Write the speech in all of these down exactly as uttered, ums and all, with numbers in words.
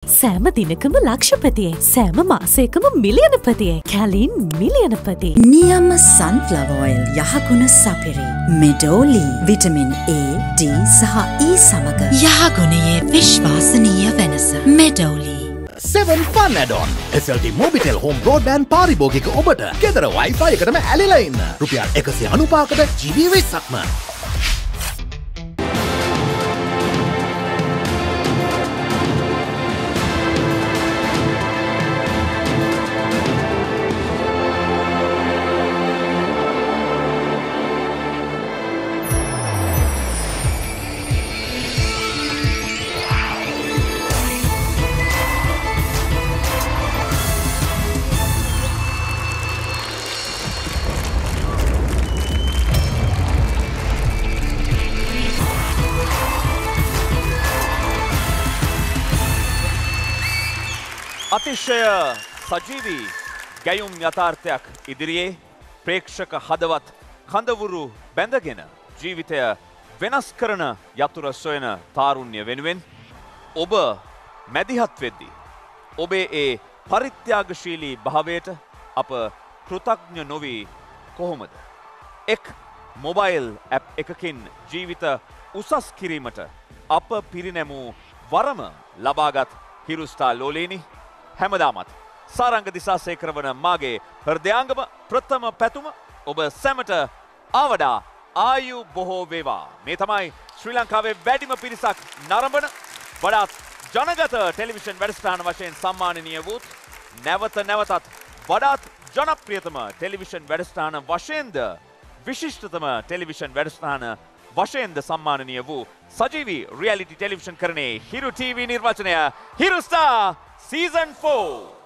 සෑම දිනකම ලක්ෂපතියේ සෑම මාසයකම මිලියනපතියේ කැලින් මිලියනපති නියම sunflower oil යහගුණ සපිරි මෙඩෝලි විටමින් A D සහ E සමග යහගුණයේ විශ්වාසනීය වෙනස මෙඩෝලි seven Fun Add-on S L T Mobitel Home Broadband පාරිභෝගික ඔබට ගෙදර Wi-Fi එකටම ඇලිලා ඉන්න රුපියල් එකසිය අනූපහකට G B විස්සක්ම අතිශය සජීවී ගැයුම් යථාර්ථයක් ඉදිරියේ ප්‍රේක්ෂක හදවත් කඳවුරු බැඳගෙන ජීවිතය වෙනස් කරන යතුර සොයන තාරුණ්‍ය වෙනුවෙන් ඔබ මැදිහත් වෙද්දී ඔබේ ඒ පරිත්‍යාගශීලී භාවයට අප කෘතඥ නොවී කොහොමද එක් මොබයිල් ඇප් එකකින් ජීවිත උසස් කිරීමට අප පිරිනැමූ වරම ලබාගත් හිරුස්ථා ලෝලේනි හැමදාමත් සාරංග දිසාසේකර වන මාගේ හෘදයාංගම ප්‍රථම පැතුම ඔබ සැමට ආවඩා ආයු බොහෝ වේවා. මේ තමයි ශ්‍රී ලංකාවේ වැඩිම පිරිසක් නරඹන වඩාත් ජනගත ටෙලිවිෂන් වැඩසටහන වශයෙන් සම්මානනීය වූත් නැවත නැවතත් වඩාත් ජනප්‍රියතම ටෙලිවිෂන් වැඩසටහන වශයෙන්ද විශිෂ්ටතම ටෙලිවිෂන් වැඩසටහන වශයෙන්ද සම්මානනීය වූ සජීවී රියැලිටි ටෙලිවිෂන් කරණයේ හිරු ටීවී නිර්වචනය Hiru star Season four.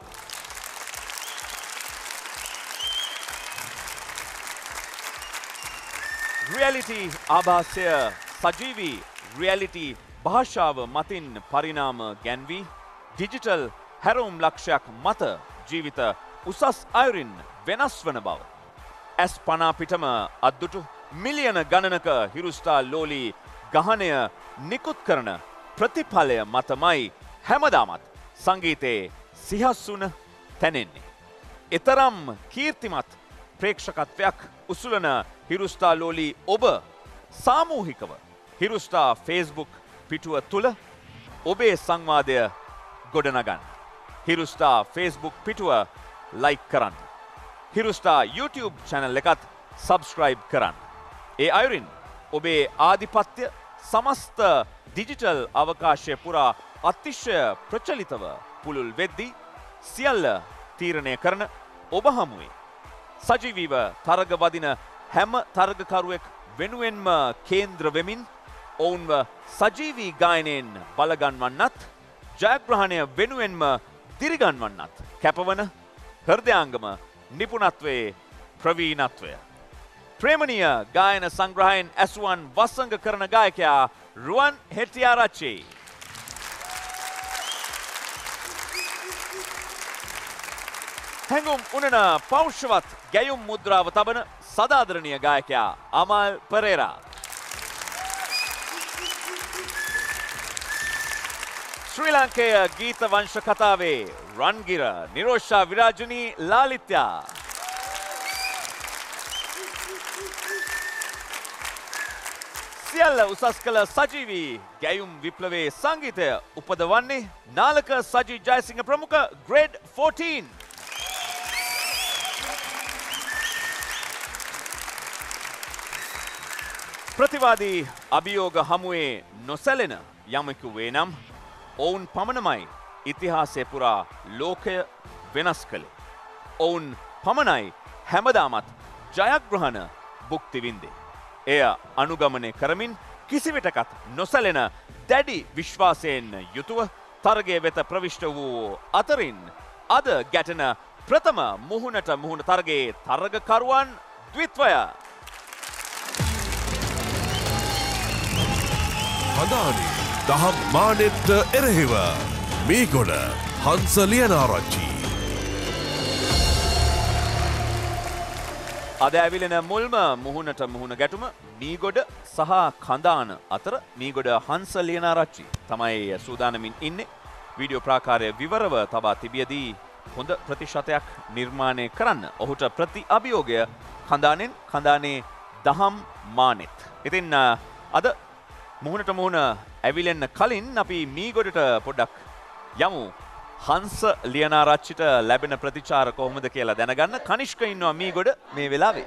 Reality ආභාසය සජීවී රියැලිටි භාෂාව මතින් පරිණාම ගැන්වී ඩිජිටල් හැරවුම් ලක්ෂයක් මත ජීවිත උසස් අයුරින් වෙනස් වන බව. ඇස් පනා පිටම අද්දුටු මිලියන ගණනක හිරුස්ටා ලෝලී ගහනය නිකුත් කරන ප්‍රතිඵලය මතමයි හැමදාමත් සංගීතයේ සිහස්සුන තැනෙන්නේ. එතරම් කීර්තිමත් ප්‍රේක්ෂකත්වයක් උසුලන හිරුස්ටා ලෝලී ඔබ සාමූහිකව හිරුස්ටා ෆේස්බුක් පිටුව තුළ ඔබේ සංවාදය ගොඩනගන්න. හිරුස්ටා ෆේස්බුක් පිටුව ලයික් කරන්න. හිරුස්ටා YouTube channel එකත් සබස්ක්‍රයිබ් කරන්න. ඒ අයුරින් ඔබේ ආධිපත්‍ය සමස්ත ඩිජිටල් අවකාශය පුරා අතිශය ප්‍රචලිතව පුළුල් වෙද්දී සියල්ල තීරණය කරන ඔබ හමුවේ සජීවීව තරග වදින හැම තරගකරුවෙක් වෙනුවෙන්ම කේන්ද්‍ර වෙමින් ඔවුන්ව සජීවී ගායනයෙන් බලගන්වන්නත් ජයග්‍රහණය වෙනුවෙන්ම දිරිගන්වන්නත් කැපවන හෘදයාංගම නිපුණත්වයේ ප්‍රවීණත්වය. ප්‍රේමණීය ගායන සංග්‍රහයෙන් ඇසුවන් වසංග කරන ගායකයා රුවන් හෙටිආරච්චි. හැඟුම් උනන පෞෂ්‍යවත් ගැයුම් මුද්‍රාව තබන සදාදරණීය ගායකයා අමල් පෙරේරා. ශ්‍රී ලංකේය ගීත වංශ කතාවේ රන්ගිර නිරෝෂා විරාජනී ලාලිත්‍යා. සියල්ල උසස් කළ සජීවී ගැයුම් විප්ලවයේ සංගීතය උපදවන්නේ නාලක සජී ජයසිංහ ප්‍රමුඛ ග්‍රේඩ් ෆෝර්ටීන්. ප්‍රතිවාදී අභියෝග හමුවේ නොසැලෙන යමෙකු වේ නම් ඔවුන් පමණමයි ඉතිහාසය පුරා ලෝකය වෙනස් කළේ. ඔවුන් පමණයි හැමදාමත් ජයග්‍රහණ භුක්ති වින්දේ. එය අනුගමනය කරමින් කිසිවිටකත් නොසැලෙන දැඩි විශ්වාසයෙන් යුතුව තරගය වෙත ප්‍රවිෂ්ට වූ අතරින් අද ගැටෙන ප්‍රථම මුහුණට මුහුණ තරගයේ තරගකරුවන් ද්විත්වය. හදානි දහම් මානෙට එරෙහිව මීගොඩ හංස ලියනාරච්චි. අද ඇවිලෙන මුල්ම මුහුණට මුහුණ ගැටුම මීගොඩ සහ කඳාන අතර මීගොඩ හංස ලියනාරච්චි තමයි සූදානමින් ඉන්නේ. වීඩියෝ ප්‍රාකාරය විවරව තබා තිබියදී හොඳ ප්‍රතිශතයක් නිර්මාණය කරන්න ඔහුට ප්‍රති අභියෝගය කඳානෙන් කඳානේ දහම් මානෙත්. ඉතින් අද මුහුණට මුහුණ ඇවිලෙන්න කලින් අපි මීගොඩට පොඩ්ඩක් යමු. හංස ලියනාරච්චිට ලැබෙන ප්‍රතිචාර කොහොමද කියලා දැනගන්න. කනිෂ්ක ඉන්නවා මීගොඩ මේ වෙලාවේ.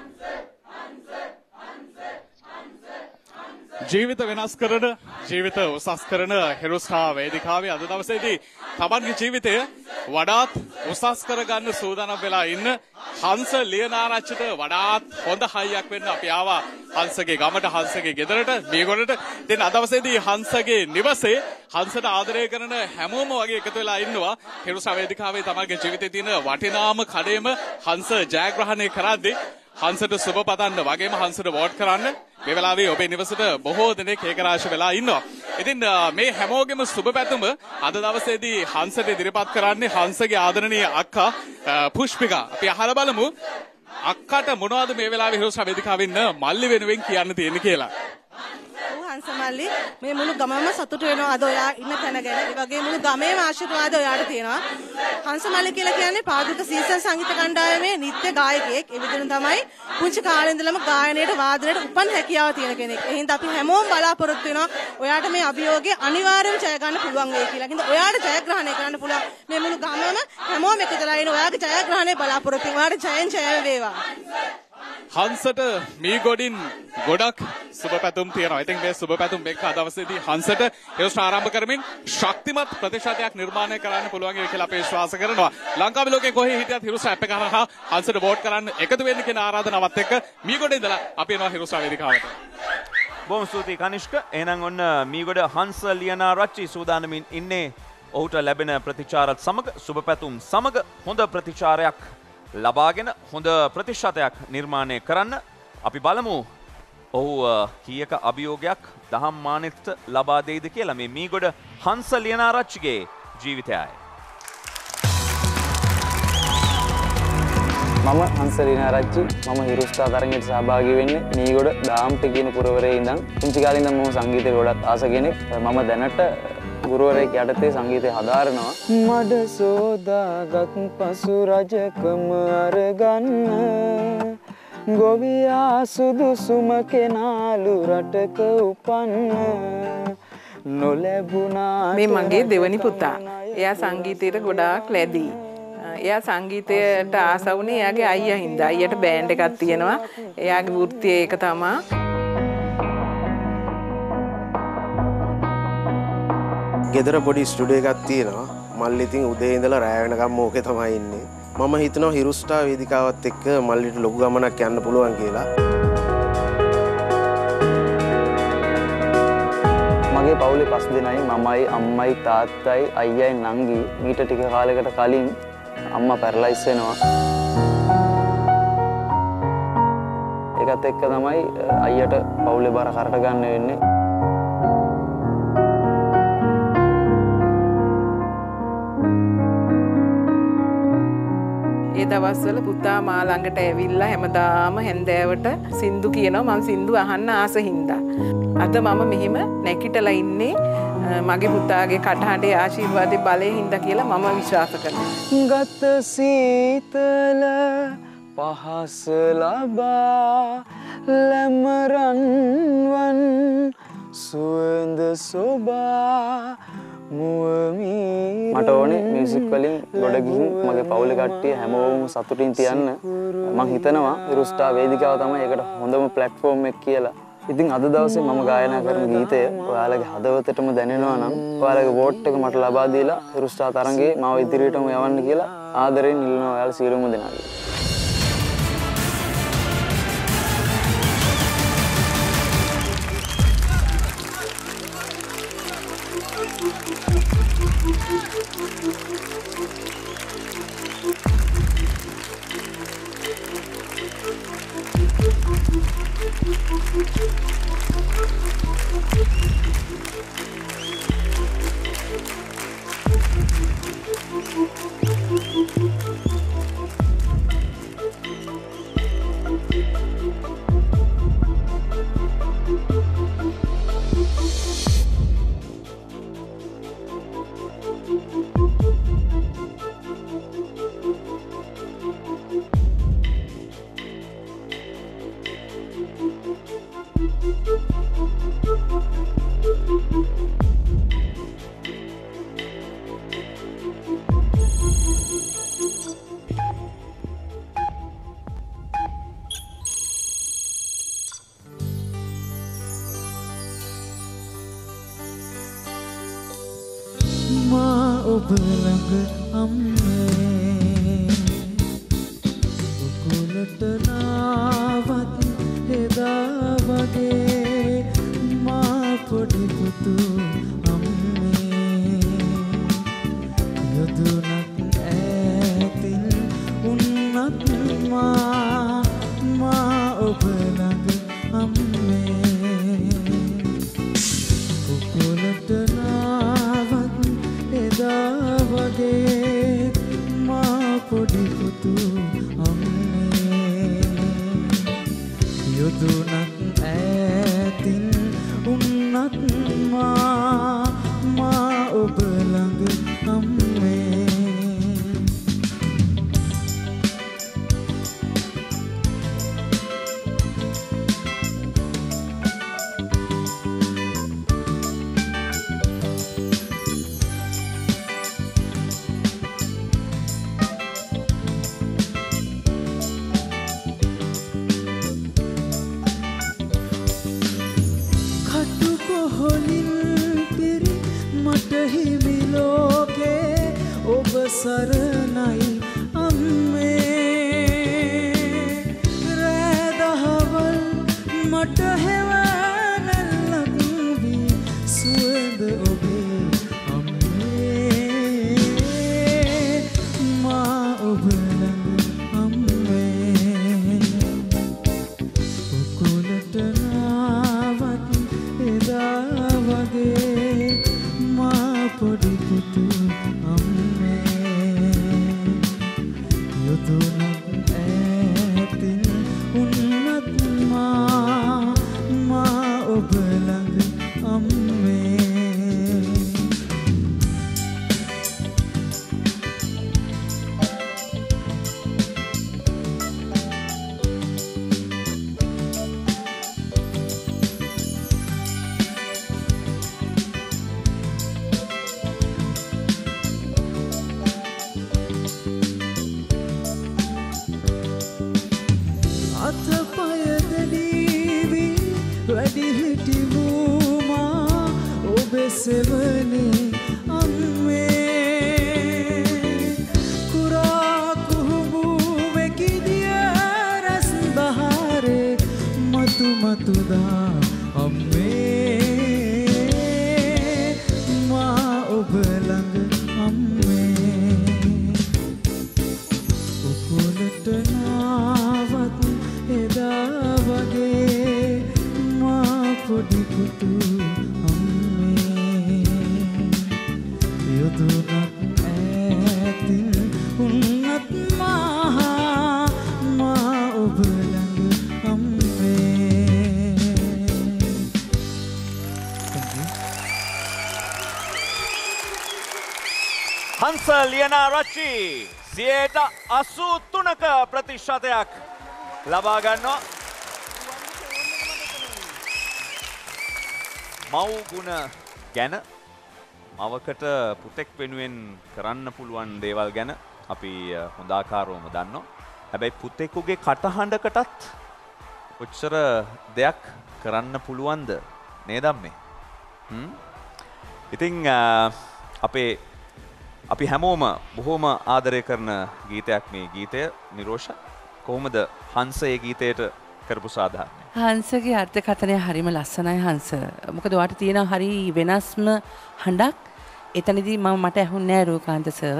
ජීවිත වෙනස් කරන ජීවිත උසස් කරන හෙරුස්හා වේදිකාවේ අද දවසේදී තමන්ගේ ජීවිතය වඩාත් උසස් කරගන්න සූදානම් වෙලා ඉන්න හංස ලියනාරච්චිට වඩාත් හොඳ හයියක් වෙන්න අපි ආවා හංසගේ ගමට හංසගේ ගෙදරට මේගොල්ලන්ට. ඉතින් අද දවසේදී හංසගේ නිවසේ හංසට ආදරය කරන හැමෝම වගේ එකතු වෙලා ඉන්නවා. හෙරුස්හා වේදිකාවේ තමන්ගේ ජීවිතේ තියෙන වටිනාම කඩේම හංස ජයග්‍රහණය කරද්දී හංසට සුබ පතන්න වගේම හංසට වෝට් කරන්න මේ වෙලාවේ ඔබේ නිවසට බොහෝ දෙනෙක් ඒකරාශී වෙලා ඉන්නවා. ඉතින් මේ හැමෝගෙම සුබ පැතුම අද දවසේදී හංසට ඉදිරිපත් කරන්නේ හංසගේ ආදරණීය අක්කා පුෂ්පිකා. අපි අහලා බලමු අක්කට මොනවද මේ වෙලාවේ හෙරුස්හා වේදිකාවෙන් මල්ලි වෙනුවෙන් කියන්න තියෙන්නේ කියලා. හංස මල්ලි මේ මුළු ගමම සතුටු වෙනවා අද ඔයා ඉන්න තැන ගැන. ඒ වගේ මුළු ගමේම ආශිර්වාද ඔයාට තියෙනවා. හංස මල්ලි කියලා කියන්නේ පාදික සීසන් සංගීත කණ්ඩායමේ නිත්‍ය ගායකයෙක්. ඒ විදිහට තමයි පුංචි කාලේ ඉඳලම ගායනයට වාදනයට උපන් හැකියාව තියෙන කෙනෙක්. ඒ හින්දා අපි හැමෝම බලාපොරොත්තු වෙනවා ඔයාට මේ අභියෝගය අනිවාර්යයෙන්ම ජය ගන්න පුළුවන් වෙයි කියලා. හින්දා ඔයාට ජයග්‍රහණය කරන්න පුළුවන්. මේ මුළු ගමම හැමෝම එකතුලා ඉන්න ඔයාගේ ජයග්‍රහණය බලාපොරොත්තු වෙනවා. ඔයාට ජයෙන් ජය වේවා. හංසට මේ ගොඩින් ගොඩක් සුබ පැතුම් තියෙනවා. ඉතින් මේ සුබ පැතුම් එක්ක අද දවසේදී හංසට හෙරුස්ට ආරම්භ කරමින් ශක්තිමත් ප්‍රතිශතයක් නිර්මාණය කරන්න පුළුවන් කියලා අපි විශ්වාස කරනවා. ලංකාවේ ලෝකේ කොහේ හිටියත් හෙරුස්ට ඇප් එක හරහා හංසට වෝට් කරන්න එකතු වෙන්න කියන ආරාධනාවත් එක්ක මීගොඩ ඉඳලා අපි එනවා හෙරුස්ට වේදිකාවට. බොහොම ස්තුතියි කනිෂ්ක. එහෙනම් ඔන්න මීගොඩ හංස ලියනාරච්චි සූදානමින් ඉන්නේ ඔහුට ලැබෙන ප්‍රතිචාරත් සමග සුබ පැතුම් සමග හොඳ ප්‍රතිචාරයක් ලබාගෙන හොඳ ප්‍රතිශතයක් නිර්මාණය කරන්න. අපි බලමු ඔහු කීයක අභියෝගයක් දහම් මානෙට ලබා දෙයිද කියලා මේ මීගොඩ හංස ලියනාරච්චිගේ ජීවිතයයි. මම හංස ලියනාරච්චි. මම හිරුස්ථා තරඟයට සහභාගී වෙන්නේ මීගොඩ දාම්ට කියන පුරවරයේ ඉඳන්. පුංචි කාලේ ඉඳන් මම සංගීතය ගොඩක් ආස කෙනෙක්. මම දැනට ගුරුවරයෙක් යටතේ සංගීතය හදාරනවා. මඩ සෝදාගත් පසු රජකම අරගන්න ගොවියා සුදුසුම කෙනාලු රටක උපන්න නොලැබුණා. මේ මගේ දෙවනි පුතා. එයා සංගීතයට ගොඩාක් ලැබී. එයා සංගීතයට ආස වුණේ එයාගේ අයියා හින්දා. අයියට බෑන්ඩ් එකක් තියෙනවා. එයාගේ වෘත්තිය ඒක තමයි. ගෙදර පොඩි ස්ටුඩියෝ එකක් තියෙනවා. මල්ලි ඉතින් උදේ ඉඳලා රැ වෙනකම් ඕකේ තමයි ඉන්නේ. මම හිතනවා හිරුස්ටා වේදිකාවත් එක්ක මල්ලිට ලොකු ගමනක් යන්න පුළුවන් කියලා. මගේ පවුලේ පස් දෙනයි මමයි අම්මයි තාත්තයි අයියයි නංගි. මීට ටික කාලයකට කලින් අම්මා පැරලයිස් වෙනවා. ඒකත් එක්ක තමයි අයියට පවුලේ බර කරට ගන්න වෙන්නේ. ඒ දවස්වල පුතා මා ළඟට ඇවිල්ලා හැමදාම හැන්දෑවට සින්දු කියනවා. මම සින්දු අහන්න ආස හින්දා. අද මම මෙහෙම නැකිටලා ඉන්නේ මගේ පුතාගේ කටහඬේ ආශිර්වාදේ බලයෙන් හින්දා කියලා මම විශ්වාස කරනවා. ගත සීතල පහස ලබා ලැමරන්වන් සුවඳ සොබා මට ඕනේ මියුසික් වලින් ගොඩ ගිහින් මගේ පවුලේ කට්ටිය හැමෝම සතුටින් තියන්න. මම හිතනවා හිරුස්ටා වේදිකාව තමයි ඒකට හොඳම ප්ලැට්ෆෝම් එක කියලා. ඉතින් අද දවසේ මම ගායනා කරන ගීතය ඔයාලගේ හදවතටම දැනෙනවා නම් ඔයාලගේ වෝට් එක මට ලබා දීලා හිරුස්ටා තරඟේ මාව ඉදිරියටම යවන්න කියලා ආදරෙන් ඉල්ලනවා ඔයාලා සියලුම දෙනාගේ. ඔබ ළඟ අම්මේ කුකුලට නාවත් එදා වගේ මා පොඩි පුතු අම්මේ යොදුනක් ඈතින් උන්නත් මා මා ඔබ ළඟ අම්මේ කුකුලට නාවත් එදා වගේ මා පොඩි පුතු අම්මේ යොදුනක් ඈතින් උන්නත් මා මා ඔබ ළඟ අම්මේ සරණයි අම්මේ රැදහවල් මට හෙවනල්ලක් වී සුවඳ ඔබේ අම්මේ මා ඔබ ළඟ අම්මේ කුකුලට නාවත් එදා වගේ මා පොඩි පුතු යොදුනක් ඈතින් උන්නත් මා මා ඔබ ළඟ අම්මේ සෙවනේ අම්මේ කුරා කුහුඹු වෙකිදිය රස් බහරේ මතු මතුදා අම්මේ මා ඔබ ළඟ අම්මේ උකුලට නාවත් එදා වගේ මා පොඩි පුතු යොදුනක් ඈතින් උන්නත් මා මා ඔබ ළඟ අම්මේ හංස ලියනාරච්චි සියයට අසූ තුනක ප්‍රතිශතයක් ලබා ගන්නවා. මව් ගුණ ගැන මවකට පුතෙක් වෙනුවෙන් කරන්න පුළුවන් දේවල් ගැන අපි හොඳාකාරවම දන්නවා. හැබැයි පුතෙකුගේ කටහඬකටත් කොච්චර දෙයක් කරන්න පුළුවන්ද නේද අම්මේ? හ්ම්. ඉතින් අපේ අපි හැමෝම බොහොම ආදරය කරන ගීතයක් මේ ගීතය. නිරෝෂ කොහොමද හංස ඒ ගීතයට කරපු සාධාරණය? හංසගේ අර්ථකථනය හරිම ලස්සනයි හංස. මොකද ඔයාට තියෙන හරි වෙනස්ම හඬක්. එතනදී මම මට ඇහුන්නේ නෑ රූකාන්ත සර්.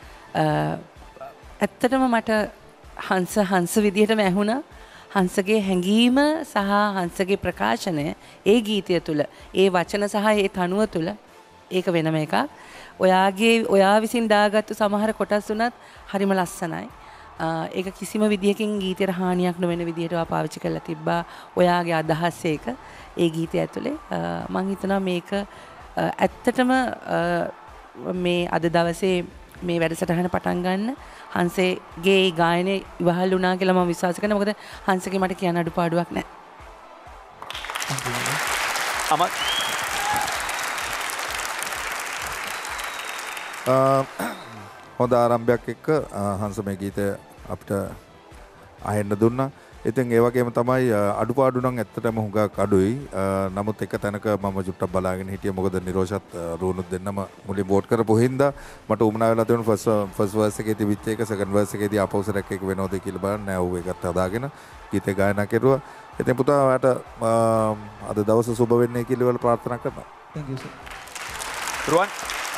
ඇත්තටම මට හංස හංස විදිහටම ඇහුණා. හංසගේ හැඟීම සහ හංසගේ ප්‍රකාශනය ඒ ගීතය තුළ, ඒ වචන සහ ඒ තනුව තුළ ඒක වෙනම එකක්. ඔයාගේ ඔයා විසින් දාගත්තු සමහර කොටස් උනත් හරිම ලස්සනයි. ඒක කිසිම විදියකින් ගීතයට හානියක් නොවන විදියට ඔයා පාවිච්චි කරලා තිබ්බා. ඔයාගේ අදහස් ඒක ඒ ගීතය ඇතුලේ මම හිතනවා මේක ඇත්තටම මේ අද දවසේ මේ වැඩසටහන පටන් ගන්න හංසගේ ගායනය ඉවහල් වුණා කියලා මම විශ්වාස කරනවා. මොකද හංසගේ මට කියන්න අඩුපාඩුවක් නැහැ. අමත් හොඳ ආරම්භයක් එක්ක හංස මේ ගීතය අපිට අහෙන්න දුන්නා. ඉතින් ඒ වගේම තමයි අඩුපාඩු නම් ඇත්තටම හුඟක් අඩුයි. නමුත් එක තැනක මම චුට්ටක් බලාගෙන හිටියේ මොකද නිරෝෂත් රෝනුත් දෙන්නම මුලින් වෝට් කරපු හින්දා මට උමනා වෙලා තිබුණා ෆස්ට් ෆස්ට් වර්ස් එකේ තිබිච්ච එක සෙකන්ඩ් වර්ස් එකේදී අපෝසරයක් එක වෙනවද කියලා බලන්න නෑ ඌ ඒකත් හදාගෙන ගීතේ ගායනා කෙරුවා. ඉතින් පුතා ඔයාට අද දවස සුබ වෙන්නේ කියලා වල ප්‍රාර්ථනා කරනවා. Thank you sir. රුවන්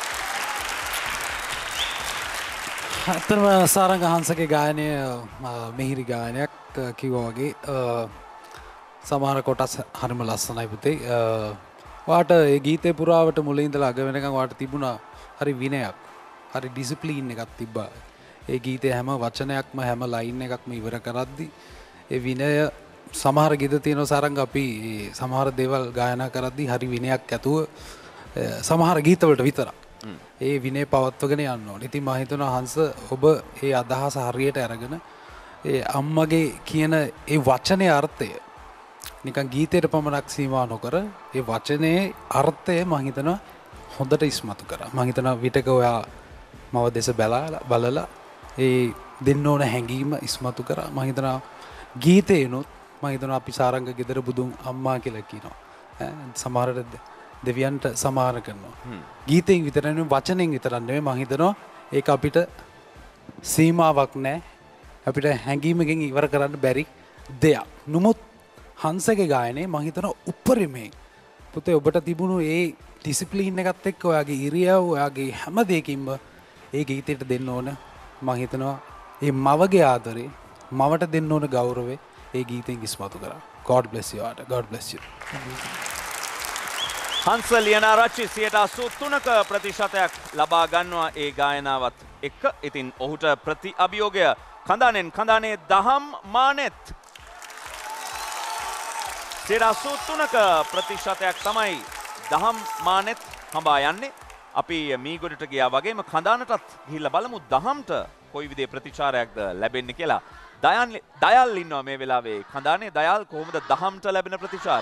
අතරම සාරංග හංසගේ ගායනය මිහිරි ගායනයක් කිව්වා වගේ සමහර කොටස් හරිම ලස්සනයි පුතේ. වාට ඒ ගීතේ පුරාවට මුලින් ඉඳලා අග වෙනකන් වාට තිබුණා හරි විනයක්. හරි ඩිසිප්ලින් එකක් තිබ්බා. ඒ ගීතේ හැම වචනයක්ම හැම ලයින් එකක්ම ඉවර කරද්දී ඒ විනය සමහර ගීත තියෙනවා සාරංග අපි සමහර දේවල් ගායනා කරද්දී හරි විනයක් ඇතුව සමහර ගීතවලට විතරක් ඒ විනය පවත්වගෙන යන්න ඕනේ. ඉතින් මම හිතනවා හංස ඔබ ඒ අදහස හරියට අරගෙන ඒ අම්මගේ කියන ඒ වචනේ අර්ථය නිකන් ගීතයට පමණක් සීමා නොකර ඒ වචනේ අර්ථය මම හිතනවා හොඳට ඉස්මතු කරා. මම හිතනවා විතක ඔයා මව දෙස බැලලා බලලා ඒ දෙන්න ඕන හැඟීම ඉස්මතු කරා. මම හිතනවා ගීතේනොත් මම හිතනවා අපි සාරංග ගෙදර බුදුන් අම්මා කියලා කියනවා. සමහරට දෙවියන්ට සමාන කරනවා. ගීතෙන් විතර නෙවෙයි වචනෙන් විතරක් නෙවෙයි මම හිතනවා ඒක අපිට සීමාවක් නැහැ. අපිට හැඟීමකින් ඉවර කරන්න බැරි දෙයක්. නමුත් හංසගේ ගායනේ මම හිතනවා උපරිමයෙන් පුතේ ඔබට තිබුණු ඒ ඩිසිප්ලින් එකත් එක්ක ඔයාගේ ඉරියව් ඔයාගේ හැම දෙයකින්ම ඒ ගීතයට දෙන්න ඕන. මම හිතනවා මේ මවගේ ආදරේ මවට දෙන්න ඕන ගෞරවය ඒ ගීතෙන් ඉස්මතු කරා. God bless you ආට. God bless you. හංස Liyanarachchi සියයට අසූ තුනක ප්‍රතිශතයක් ලබා ගන්නවා ඒ ගායනාවත් එක්ක. ඉතින් ඔහුට ප්‍රති අභියෝගය කඳානෙන් කඳානේ දහම් මානෙත් සියයට අසූ තුනක ප්‍රතිශතයක් තමයි දහම් මානෙත් හඹා යන්නේ. අපි මීගොඩට ගියා වගේම කඳානටත් ගිහිල්ලා බලමු දහම්ට කොයි විදිහේ ප්‍රතිචාරයක්ද ලැබෙන්නේ කියලා. දයන් දයල් ඉන්නවා මේ වෙලාවේ කඳානේ. දයල් කොහොමද දහම්ට ලැබෙන ප්‍රතිචාර?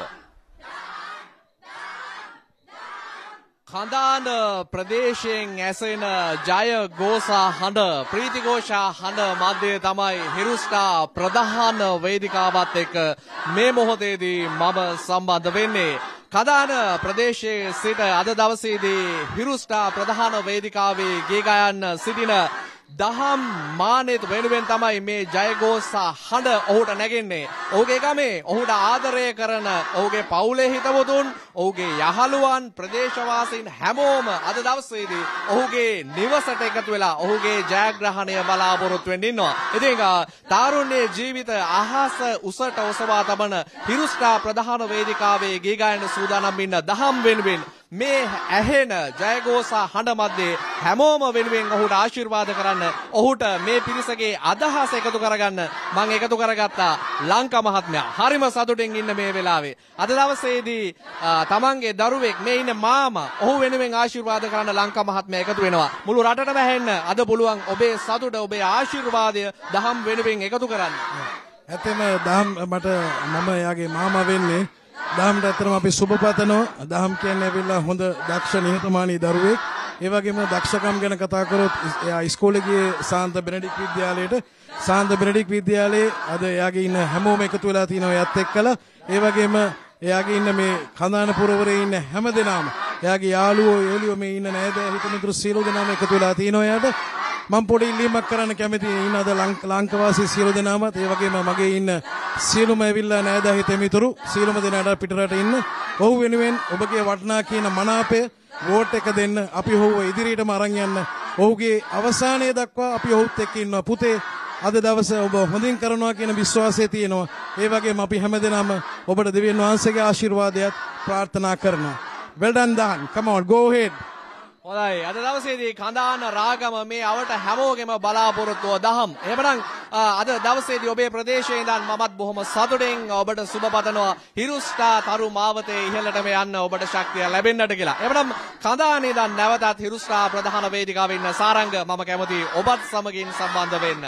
කඳාන ප්‍රදේශයෙන් ඇසෙන ජය ගෝසා හඬ ප්‍රීතිഘോഷා හඬ මැදේ තමයි හිරුස්ටා ප්‍රධාන වේදිකාවත් එක්ක මේ මොහොතේදී මම සම්බන්ධ වෙන්නේ. කඳාන ප්‍රදේශයේ සිට අද දවසේදී හිරුස්ටා ප්‍රධාන වේදිකාවේ ගී ගයන්න සිටින දහම් මානෙත් වෙනුවෙන් තමයි මේ ජයගෝසා හඬ ඔහුට නැගෙන්නේ. ඔහුගේ ගමේ ඔහුට ආදරය කරන ඔහුගේ පවුලේ හිතවතුන්, ඔහුගේ යහළුවන්, ප්‍රදේශවාසීන් හැමෝම අද දවසේදී ඔහුගේ නිවසට එකතු වෙලා ඔහුගේ ජයග්‍රහණය බලාපොරොත්තු වෙන්න ඉන්නවා. ඉතින් තාරුණ්‍යයේ ජීවිත අහස උසට ඔසවා තබන හිරුස්ටා ප්‍රධාන වේදිකාවේ ගී ගායන සූදානම් ඉන්න දහම් වෙනුවෙන් මේ ඇහෙන ජයගෝසා හඬ මැද්දේ හැමෝම වෙනුවෙන් ඔහුට ආශිර්වාද කරන්න, ඔහුට මේ පිරිසගේ අදහස එකතු කරගන්න මම එකතු කරගත්තා ලංකා මහත්මයා. හරිම සතුටින් ඉන්න මේ වෙලාවේ. අද දවසේදී තමන්ගේ දරුවෙක් මේ ඉන්න මාමා ඔහු වෙනුවෙන් ආශිර්වාද කරන්න ලංකා මහත්මයා එකතු වෙනවා. මුළු රටටම ඇහෙන්න අද පුළුවන් ඔබේ සතුට, ඔබේ ආශිර්වාදය දහම් වෙනුවෙන් එකතු කරන්න. ඇත්තම දහම් මට මම එයාගේ මාමා වෙන්නේ. දහම්ට ඇත්තටම අපි සුබ පතනවා. දහම් කියන්නේ ඇවිල්ලා හොඳ දක්ෂ නිහතමානී දරුවෙක්. ඒ වගේම දක්ෂකම් ගැන කතා කරොත් එයා ඉස්කෝලේ ගියේ සාන්ත බෙනඩික් විද්‍යාලයට. සාන්ත බෙනඩික් විද්‍යාලයේ අද එයාගේ ඉන්න හැමෝම එකතු වෙලා තිනවා එයත් එක්කලා. ඒ වගේම එයාගේ ඉන්න මේ කඳාන පුරවරේ ඉන්න හැම දෙනාම එයාගේ යාළුවෝ එළියෝ මේ ඉන්න නෑදෑ හිත මිතුරු සියලු දෙනාම එකතු වෙලා තිනවා එයාට. මම පොඩි ඉල්ලීමක් කරන්න කැමතියි. ඉන්න අද ලංකාවාසී සියලු දෙනාමත් ඒ වගේම මගේ ඉන්න සියලුම ඇවිල්ලා නෑදෑ හිත මිතුරු සියලුම දෙනාට පිටරට ඉන්න ඔහු වෙනුවෙන් ඔබගේ වටිනා කියන මනාපය වෝට් එක දෙන්න. අපි ඔහුව ඉදිරියටම අරන් යන්න. ඔහුගේ අවසානයේ දක්වා අපි ඔහුත් එක්ක ඉන්නවා. පුතේ අද දවසේ ඔබ හොඳින් කරනවා කියන විශ්වාසය තියෙනවා. ඒ වගේම අපි හැමදෙනාම ඔබට දෙවියන් වහන්සේගේ ආශිර්වාදයක් ප්‍රාර්ථනා කරනවා. Well done Dan. Come on, go ahead. හොඳයි. අද දවසේදී කඳාන රාගම මේ අවට හැමෝගෙම බලාපොරොත්තුව දහම්. එහෙමනම් අද දවසේදී ඔබේ ප්‍රදේශයේ ඉඳන් මමත් බොහොම සතුටින් ඔබට සුබ පතනවා. හිරුස්ටා තරු මාවතේ ඉහළටම යන්න ඔබට ශක්තිය ලැබෙන්නට කියලා. එහෙමනම් කඳානේ ඉඳන් නැවතත් හිරුස්ටා ප්‍රධාන වේදිකාවේ ඉන්න සාරංග මම කැමතියි ඔබත් සමගින් සම්බන්ධ වෙන්න.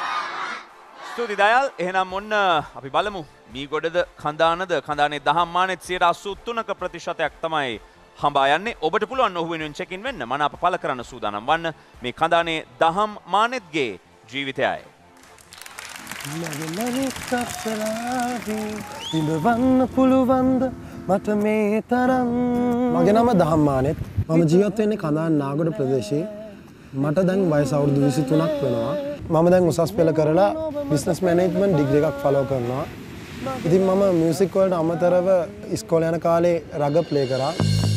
ස්තුති දයල්. එහෙනම් ඔන්න අපි බලමු මීගොඩද කඳානද කඳානේ දහම් මානෙත් සියයට අසූ තුනක ප්‍රතිශතයක් තමයි හඹා යන්නේ. ඔබට පුළුවන් ඔහු වෙනුවෙන් චෙකින් වෙන්න. මනාප පළ කරන්න සූදානම් වන්න මේ කඳානේ දහම් මානෙත්ගේ ජීවිතයයි. මගේ මනික් අප්සරාවේ ඉඳවන්න පුළුවන්ද මට මේ තරම්. මගේ නම දහම්මානෙත්. මම ජීවත් වෙන්නේ කඳාන් නාගොඩ ප්‍රදේශයේ. මට දැන් වයස අවුරුදු විසි තුනක් වෙනවා. මම දැන් උසස් පෙළ කරලා බිස්නස් මැනේජ්මන්ට් ඩිග්‍රී එකක් ෆලෝ කරනවා. ඉතින් මම මියුසික් වලට අමතරව ඉස්කෝලේ යන කාලේ රග ප්ලේ කරා.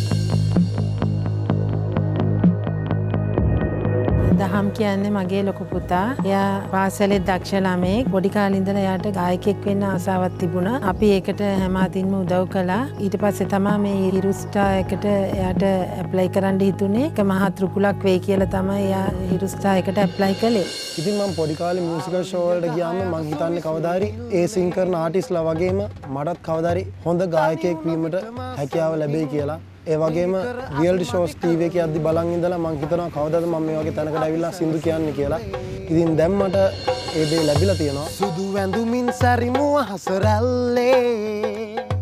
දහම් කියන්නේ මගේ ලොකු පුතා. එයා පාසලේ දක්ෂ ළමෙක්. පොඩි කාලේ ඉඳලා එයාට ගායකයෙක් වෙන්න ආසාවක් තිබුණා. අපි ඒකට හැම අතින්ම උදව් කළා. ඊට පස්සේ තමයි මේ හිරුස්ටා එකට එයාට ඇප්ලයි කරන්න හිතුනේ. ඒක මහත් රුකුලක් වෙයි කියලා තමයි එයා හිරුස්ටා එකට ඇප්ලයි කළේ. ඉතින් මම පොඩි කාලේ මියුසිකල් ෂෝ වලට ගියාම මං හිතන්නේ කවදා හරි ඒ සිං කරන ආටිස්ලා වගේම මටත් කවදා හරි හොඳ ගායකයෙක් වීමට හැකියාව ලැබෙයි කියලා. ඒ වගේම රියල්ටි ෂෝස් ටීවී එකේ අද්දි බලන් ඉඳලා මං හිතනවා කවදාද මම මේ වගේ තැනකට ඇවිල්ලා සින්දු කියන්නේ කියලා. ඉතින් දැන් මට ඒ දේ ලැබිලා තියෙනවා. සුදු වැඳුමින් සරිමුව හසරැල්ලේ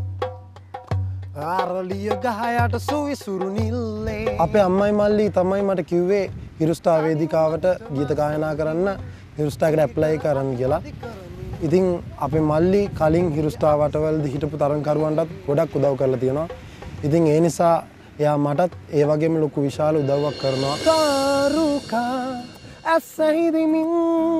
ආරලිය ගහයට සුවිසුරු නිල්ලේ. අපේ අම්මයි මල්ලි තමයි මට කිව්වේ හිරුස්ටා වේදිකාවට ගීත ගායනා කරන්න හිරුස්ටාකට ඇප්ලයි කරන්න කියලා. ඉතින් අපේ මල්ලි කලින් හිරුස්ටා වටවලදී හිටපු තරඟකරුවන්ටත් ගොඩක් උදව් කරලා තියෙනවා. ඉතින් ඒ නිසා එයා මටත් ඒ වගේම ලොකු විශාල උදව්වක් කරනවා. කාරුකා ඇසහිදිමින්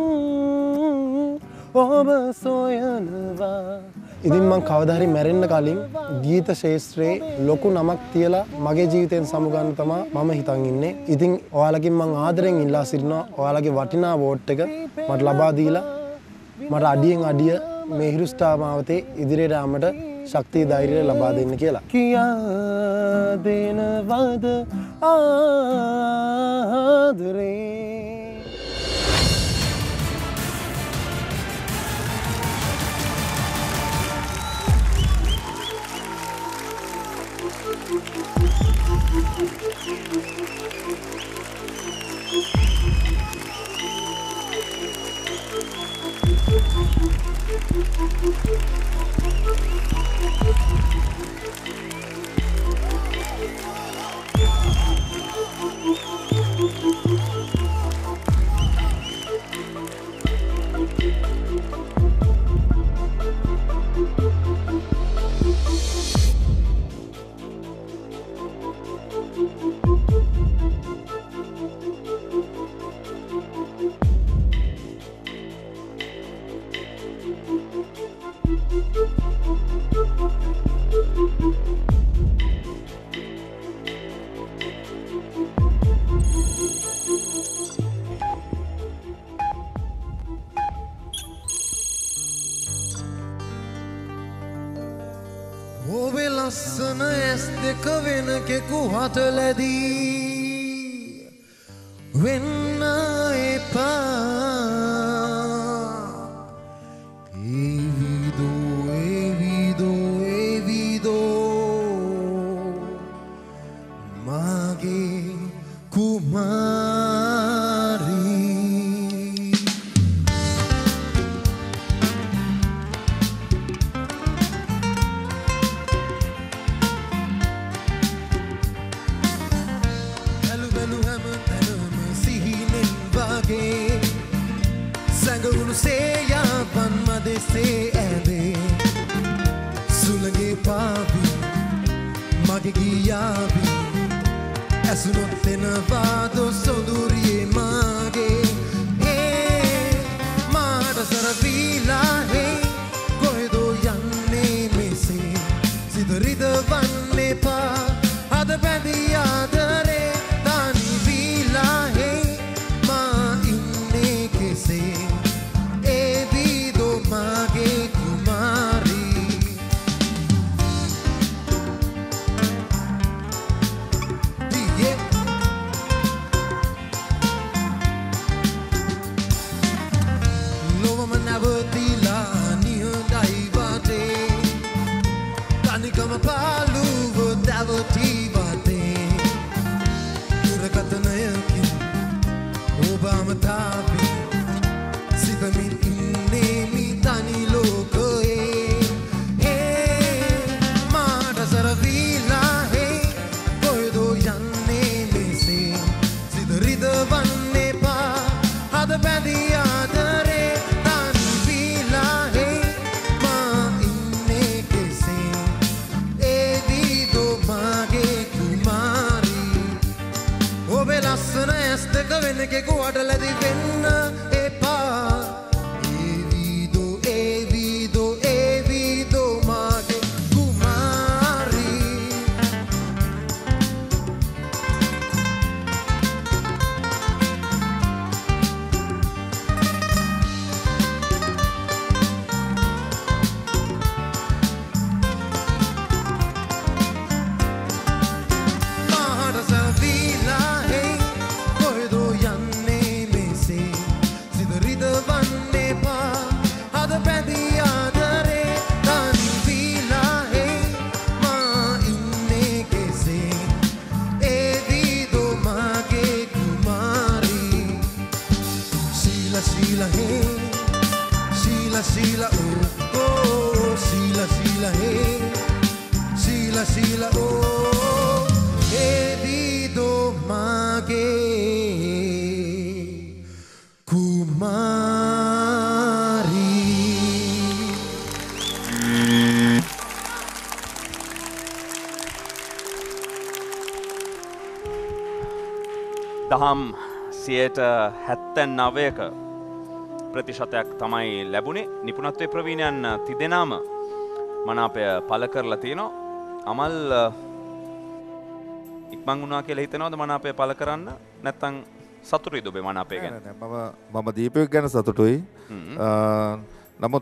ඔබ සොයනවා. ඉතින් මං කවදා හරි මැරෙන්න කලින් ගීත ශාස්ත්‍රයේ ලොකු නමක් තියලා මගේ ජීවිතයෙන් සමුගන්න තමයි මම හිතන් ඉන්නේ. ඉතින් ඔයාලගෙන් මං ආදරෙන් ඉල්ලා සිටිනවා ඔයාලගේ වටිනා වෝට් එක මට ලබා දීලා මට අඩියෙන් අඩිය මේ හිරුස්ටා මාවතේ ඉදිරියට යාමට ශක්තිය ධෛර්යය ලබා දෙන්න කියලා. කියා දෙනවද ආදරේ. ඔබේ ලස්සන ඇස් දෙක වෙන කෙකු හතලදී වෙන්න එපා. ඒවිදෝ ඒවිදෝ ඒවිදෝ මගේ කුමාරී. සැඟවුණු සේයාවන් මදෙසේ ඇදේ සුළගේ පාවි මගේ ගියාවි ඇසුනොත් එනවාදො සොඳුරියේ මාගේ ඒ මාට සරවීලා හේ කොහෙදෝ යන්නේ මෙසේ සිත රිදවන්න එපා අද බැඳී ආදරේ තනි වීලා හේ මා ඉන්නේ කෙසේ Be කෙනෙකෙකු අඩලදි වෙන්න එපා ඒවිදෝ ඒවිදෝ ඒවිදෝ මාගේ කුමාරී Sheila, oh, oh, Sheila, Sheila, hey, Sheila, Sheila, oh, Evido Mage Kumari. දහම් සියයට හැත්තැන් නවයක ප්‍රතිශතයක් තමයි ලැබුණේ නිපුණත්වයේ ප්‍රවීණයන් තිදෙනාම මනාපය පළ කරලා තියෙනවා අමල් ඉක්මන් වුණා කියලා හිතනවද මනාපය පළ කරන්න නැත්නම් සතුටුයිද ඔබේ මනාපය ගැන මම මම දීපයක් ගැන සතුටුයි නමුත්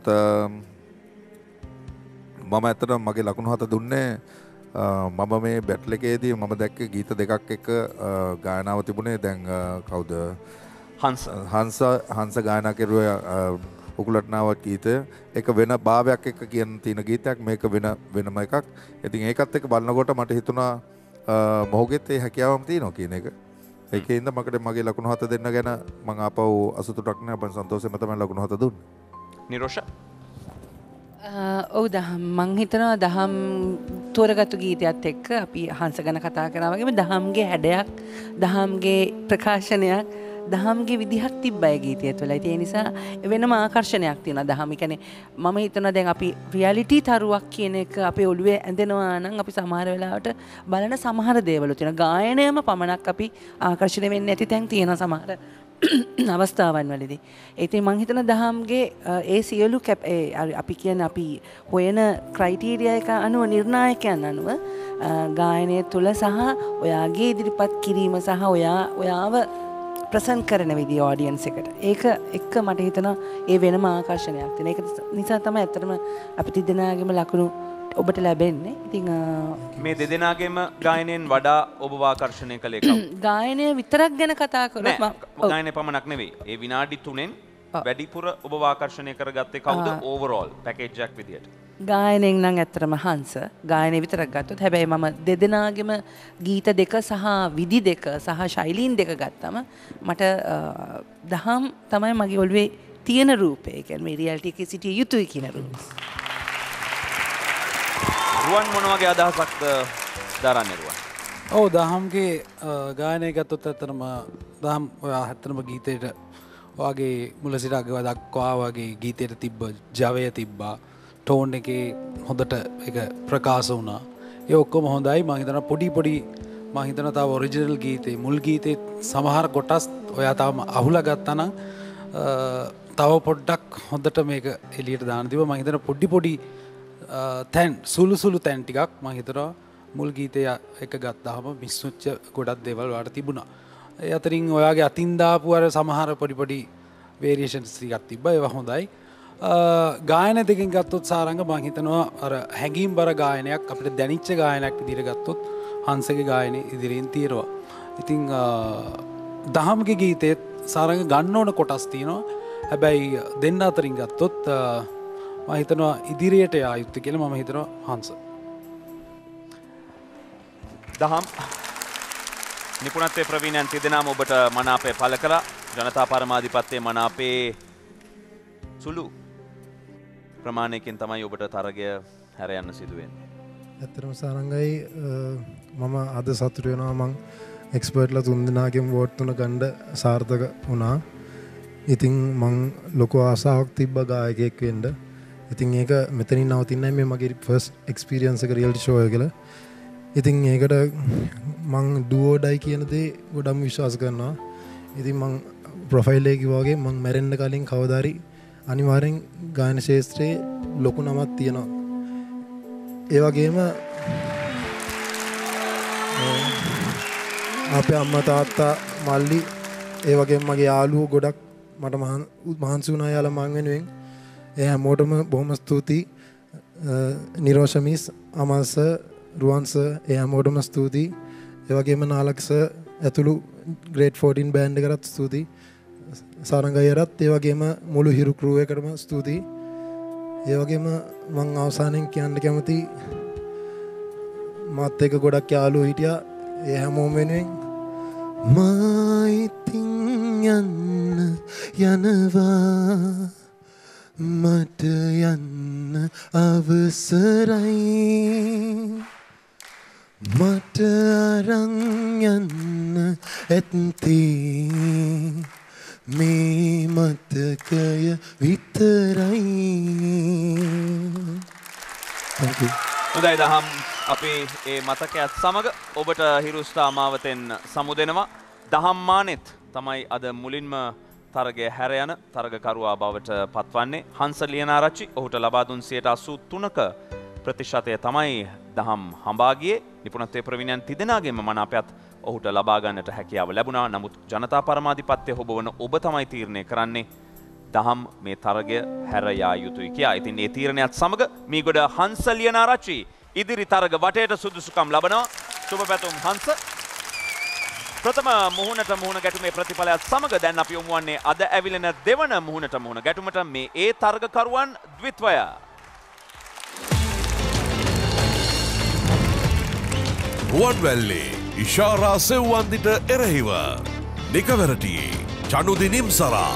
මම ඇත්තටම මගේ ලකුණු හත දුන්නේ මම මේ බැටල් එකේදී මම දැක්කේ ගීත දෙකක් එක්ක ගායනාව තිබුණේ දැන් කවුද හංස හංස හංස ගායනා කෙරුවේ උකුලටනාවක් ගීතය එක වෙන භාවයක් එක්ක කියන තියෙන ගීතයක් මේක වෙන වෙනම එකක්. ඉතින් ඒකත් එක්ක බලනකොට මට හිතුණා මොහුගෙත් ඒ හැකියාවම තියෙනවා කියන එක. ඒකෙන්ද මකට මගේ ලකුණු හත දෙන්න ගැන මම ආපහු අසතුටක් නෑ අපන් සන්තෝෂෙම තමයි ලකුණු හත දුන්නේ. නිරෝෂ ඔව් දහම් මං හිතනවා දහම් තෝරගත්තු ගීතයත් එක්ක අපි හංස ගැන කතා කරා වගේම දහම්ගේ හැඩයක් දහම්ගේ ප්‍රකාශනයක් දහම්ගේ විදිහක් තිබ්බයි ගීතය තුළ. ඒ නිසා වෙනම ආකර්ෂණයක් තියෙනවා දහම. ඒ කියන්නේ මම හිතනවා දැන් අපි රියැලිටි තරුවක් කියන එක අපේ ඔළුවේ ඇඳෙනවා නම් අපි සමහර වෙලාවට බලන සමහර දේවල් තියෙනවා. ගායනයම පමණක් අපි ආකර්ෂණය වෙන්නේ නැති තැන් තියෙනවා සමහර අවස්ථාවන් වලදී. ඒත් මම හිතන දහම්ගේ ඒ සියලු අපි කියන අපි හොයන ක්‍රයිටීරියා එක අනුව නිර්ණායකයන් අනුව ගායනය තුළ සහ ඔයාගේ ඉදිරිපත් කිරීම සහ ඔයා ඔයාව ප්‍රසන්ට් කරන විදිය ඔඩියන්ස් එකට. ඒක එක්ක මට හිතෙනවා ඒ වෙනම ආකර්ෂණයක් තියෙන. ඒක නිසා තමයි ඇත්තටම අපි තිදෙනාගේම ලකුණු ඔබට ලැබෙන්නේ. ඉතින් මේ දෙදෙනාගේම ගායනයෙන් වඩා ඔබව ආකර්ෂණය කළේ කවුද? ගායනය විතරක් ගැන කතා කරොත් මම ගායනය පමණක් නෙවෙයි. ඒ විනාඩි තුනෙන් වැඩිපුර ඔබව ආකර්ෂණය කරගත්තේ කවුද ඕවරෝල් පැකේජ් එකක් විදියට? ගායනයෙන් නම් ඇත්තටම හංස. ගායනය විතරක් ගත්තොත් හැබැයි මම දෙදෙනාගේම ගීත දෙක සහ විදි දෙක සහ ශෛලීන් දෙක ගත්තම මට දහම් තමයි මගේ ඔළුවේ තියෙන රූපය. ඒ කියන්නේ මේ රියැලිටි එකේ සිටිය යුතුයි කියන රූපය. රුවන් මොන වගේ අදහසක්ද දරන්නේ රුවන්? ඔව් දහම්ගේ ගායනය ගත්තොත් ඇත්තටම දහම් ඔයා ඇත්තටම ගීතේට ඔයාගේ මුල සිට අග දක්වා වගේ ගීතේට තිබ්බ ජවය තිබ්බා. ටෝන් එකේ හොඳට ඒක ප්‍රකාශ වුණා. ඒ ඔක්කොම හොඳයි. මම හිතනවා පොඩි පොඩි මම හිතනවා තව ඔරිජිනල් ගීතේ මුල් ගීතේ සමහර කොටස් ඔයා තාම අහුලා ගත්තා නම් තව පොඩ්ඩක් හොඳට මේක එළියට දාන්න තිබ්බා. මම හිතනවා පොඩි පොඩි තැන් සුළු සුළු තැන් ටිකක් මම හිතනවා මුල් ගීතය එක ගත්තාම මිස් වෙච්ච ගොඩක් දේවල් වලට තිබුණා. ඒ අතරින් ඔයාගේ අතින් දාපු අර සමහර පොඩි පොඩි වේරියේෂන්ස් ටිකක් තිබ්බා. ඒවා හොඳයි. ගායන දෙකින් ගත්තොත් සාරංග මම හිතනවා අර හැඟීම් බර ගායනයක් අපිට දැනිච්ච ගායනයක් විදිහට ගත්තොත් හංසගේ ගායනය ඉදිරියෙන් තියෙනවා. ඉතින් දහම්ගේ ගීතේත් සාරංග ගන්න ඕන කොටස් තියෙනවා. හැබැයි දෙන්න අතරින් ගත්තොත් මම හිතනවා ඉදිරියට යා යුත්තේ කියලා මම හිතනවා හංස. දහම් නිපුණත්වයේ ප්‍රවීණයන් තිදෙනාම ඔබට මනාපය පළ කළා. ජනතා පරමාධිපත්‍යයේ මනාපේ සුළු ප්‍රමාණයකින් තමයි ඔබට තරගය හැර යන්න සිදු වෙන්නේ. ඇත්තටම සාරංගයි මම අද සතුටු වෙනවා මං එක්ස්පර්ට්ලා තුන් දෙනාගෙන් වෝට් තුන ගන්න සාර්ථක වුණා. ඉතින් මං ලොකු ආසාවක් තිබ්බ ගායකයෙක් වෙන්න. ඉතින් ඒක මෙතනින් නවතින්නේ නැහැ. මේ මගේ ෆස්ට් එක්ස්පීරියන්ස් එක රියැලිටි ෂෝ එක කියලා. ඉතින් ඒකට මං ඩුවෝ ඩයි කියන දේ ගොඩක් විශ්වාස කරනවා. ඉතින් මං ප්‍රොෆයිල් එකේ කිව්වා වගේ මං මැරෙන්න කලින් කවදාරි අනිවාර්යෙන් ගායන ශාස්ත්‍රයේ ලොකු නමක් තියෙනවා. ඒ වගේම අපේ අම්මා තාත්තා මල්ලි ඒ වගේම මගේ යාළුවෝ ගොඩක් මට මහන්සි වුණා යාළුවා මං වෙනුවෙන්. ඒ හැමෝටම බොහොම ස්තුතියි. Nirosha miss, Amal sir, Ruwan sir ඒ හැමෝටම ස්තුතියි. ඒ වගේම නාලක් සර් ඇතුළු ග්‍රේඩ් ෆෝර්ටීන් බෑන්ඩ් එකටත් ස්තුතියි. සාරංගයරත් ඒ වගේම මුළු හිරු ක්‍රූ එකටම ස්තුතියි. ඒ වගේම මම අවසානයෙන් කියන්න කැමති මාත් එක්ක ගොඩක් යාළුවෝ හිටියා. ඒ හැමෝම වෙනුවෙන් මයිතින් යන්න යනවා මට යන්න අවසරයි මට අරන් යන්න ඇත්තේ මේ මතකය විතරයි. Thank you. හොඳයි දහම් අපි ඒ මතකයත් සමග ඔබට හිරුස්ටා මාවතෙන් සමුදෙනවා. දහම් මානෙත් තමයි අද මුලින්ම තරගය හැර යන තරගකරුවා බවට පත්වන්නේ. හංස ලියනාරච්චි ඔහුට ලබා දුන් සියයට අසූ තුනක ප්‍රතිශතය තමයි දහම් හඹා ගියේ. නිපුණත්වයේ ප්‍රවීණයන් තිදෙනාගේම මනාපයත් ඔහුට ලබා ගන්නට හැකියාව ලැබුණා. නමුත් ජනතා පරමාධිපත්‍ය හොබවන ඔබ තමයි තීරණය කරන්නේ දහම් මේ තරගය හැර යා යුතුයි කියා. ඉතින් ඒ තීරණයත් සමග මීගොඩ හංස ලියනාරච්චි ඉදිරි තරග වටේට සුදුසුකම් ලබනවා. සුබ පැතුම් හංස. ප්‍රථම මුහුණට මුහුණ ගැටුමේ ප්‍රතිඵලයත් සමග දැන් අපි යොමු වන්නේ අද ඇවිලෙන දෙවන මුහුණට මුහුණ ගැටුමට. මේ ඒ තරගකරුවන් ද්විත්වය. රුවන්වැල්ලේ ඉෂාරා සෙව්වන්දිට එරෙහිව නිකවැරටියේ චනුදි නිම්සරා.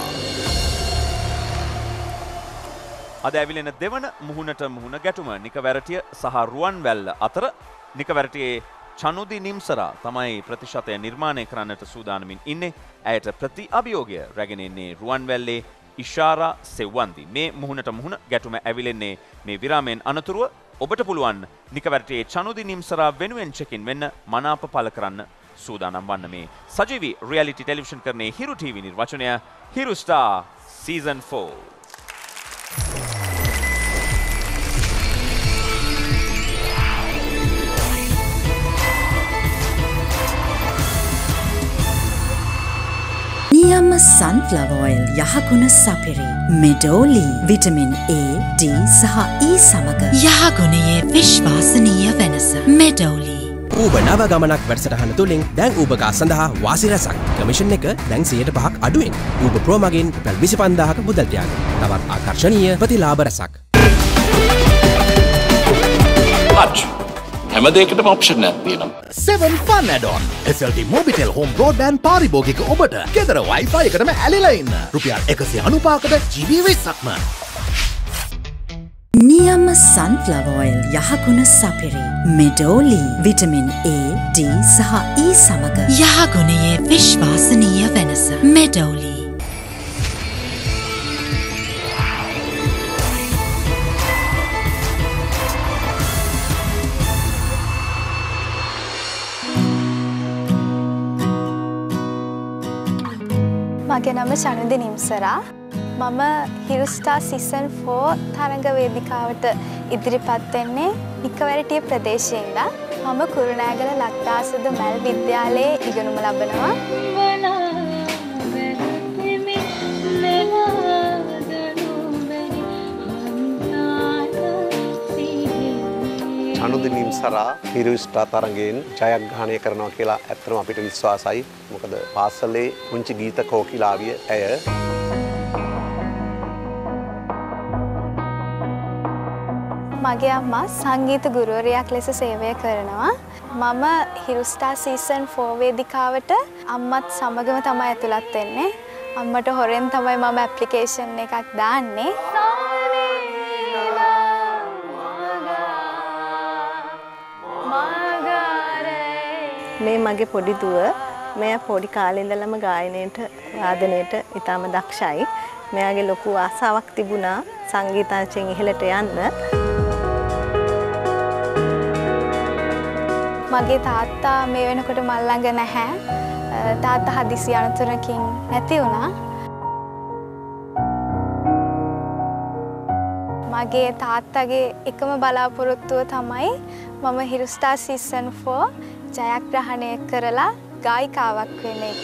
අද ඇවිලෙන දෙවන මුහුණට මුහුණ ගැටුම නිකවැරටිය සහ රුවන්වැල්ල අතර. නිකවැරටියේ චනුදි නිම්සරා තමයි ප්‍රතිශතය නිර්මාණය කරන්නට සූදානමින් ඉන්නේ. ඇයට ප්‍රති අභියෝගය රැගෙන එන්නේ රුවන්වැල්ලේ ඉෂාරා සෙව්වන්දි. මේ මුහුණට මුහුණ ගැටුම ඇවිලෙන්නේ මේ විරාමයෙන් අනතුරුව. ඔබට පුළුවන් නිකවැරටියේ චනුදි නිම්සරා වෙනුවෙන් චෙකින් වෙන්න මනාප පළ කරන්න සූදානම් වන්න මේ සජීවී රියැලිටි ටෙලිවිෂන් කරන්නේ හිරු ටීවී නිර්වචනය හිරු ස්ටාර් සීසන් ෆෝර්. නියම sunflower oil යහගුණ සපිරි මෙඩෝලි විටමින් A, D සහ E සමග යහගුණයේ විශ්වාසනීය වෙනස මෙඩෝලි. ඌබ නව ගමනක් වැඩසටහන තුළින් දැන් ඌබකා සඳහා වාසි රැසක් කමිෂන් එක දැන් සියයට පහක් අඩුවෙන් ඌබ ප්‍රෝ මගින් රුපියල් විසි පන්දාහක මුදල් තියාගන්න. තවත් ආකර්ෂණීය ප්‍රතිලාභ රැසක්. හැමදේකටම ඔප්ෂන් එකක් තියෙනවා. seven fun add-on S L T Mobitel home broadband පාරිභෝගික ඔබට ගෙදර Wi-Fi එකටම ඇලිලා ඉන්න. රුපියල් එකසිය අනූපහකට G B විස්සක්ම. නියම sunflower oil යහගුණ සපිරි මෙඩෝලි විටමින් A, D සහ E සමග යහගුණයේ විශ්වාසනීය වෙනස මෙඩෝලි. මගේ නම චනුදි නිම්සරා. මම හිරුස්ටා සීසන් ෆෝර් තරඟ වේදිකාවට ඉදිරිපත් වෙන්නේ නිකවැරටිය ප්‍රදේශයේ ඉඳන්. මම කුරුණෑගල ලක්දාසද මැල් විද්‍යාලයේ ඉගෙනුම ලබනවා. චනුදි නිම්සරා හිරුස්ටා තරඟයෙන් ජයග්‍රහණය කරනවා කියලා ඇත්තටම අපිට විශ්වාසයි. මොකද පාසලේ පුංචි ගීත කෝකිලාවිය ඇය. මගේ අම්මා සංගීත ගුරුවරියක් ලෙස සේවය කරනවා. මම හිරුස්ටා සීසන් ෆෝර් වේදිකාවට අම්මත් සමගම තමයි ඇතුළත් වෙන්නේ. අම්මට හොරෙන් තමයි මම ඇප්ලිකේෂන් එකක් දාන්නේ. මේ මගේ පොඩි දුව. මෙයා පොඩි කාලේ ඉඳලම ගායනයට වාදනයට ඉතාම දක්ෂයි. මෙයාගේ ලොකු ආසාවක් තිබුණා සංගීතාංශයෙන් ඉහළට යන්න. මගේ තාත්තා මේ වෙනකොට මල් ළඟ නැහැ. තාත්තා හදිසි අනතුරකින් නැති වුණා. මගේ තාත්තගේ එකම බලාපොරොත්තුව තමයි මම හිරුස්ටා සීසන් ෆෝර් ජයග්‍රහණය කරලා ගායිකාවක් වෙන එක.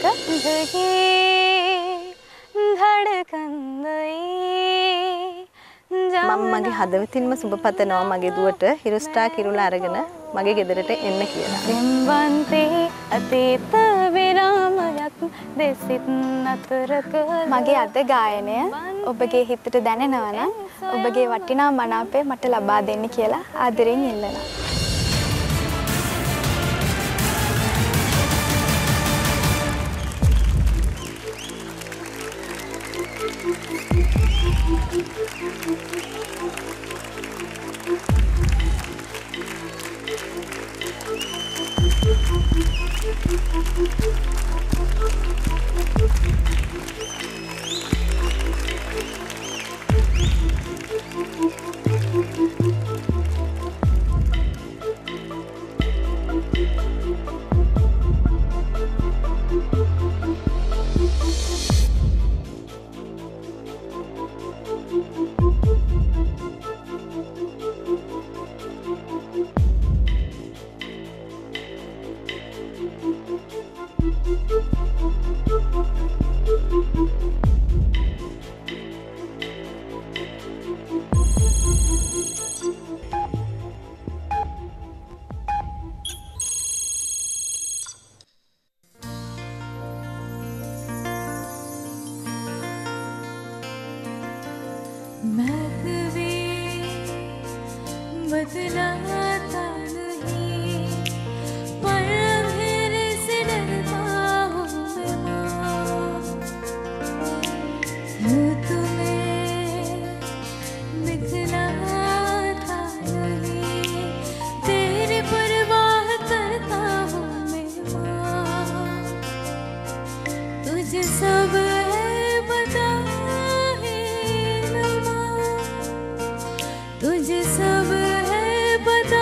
මම මගේ හදවතින්ම සුබ පතනවා මගේ දුවට හිරුස්ටා කිරුළ අරගෙන මගේ ගෙදරට එන්න කියලා. දෙම්වන්තේ අතීත විරාමයක් දෙසිත් අතරක මගේ අද ගායනය ඔබගේ හිතට දැනෙනවා නම් ඔබගේ වටිනා මනාපය මට ලබා දෙන්න කියලා ආදරෙන් ඉල්ලනවා. तुझे सब है पता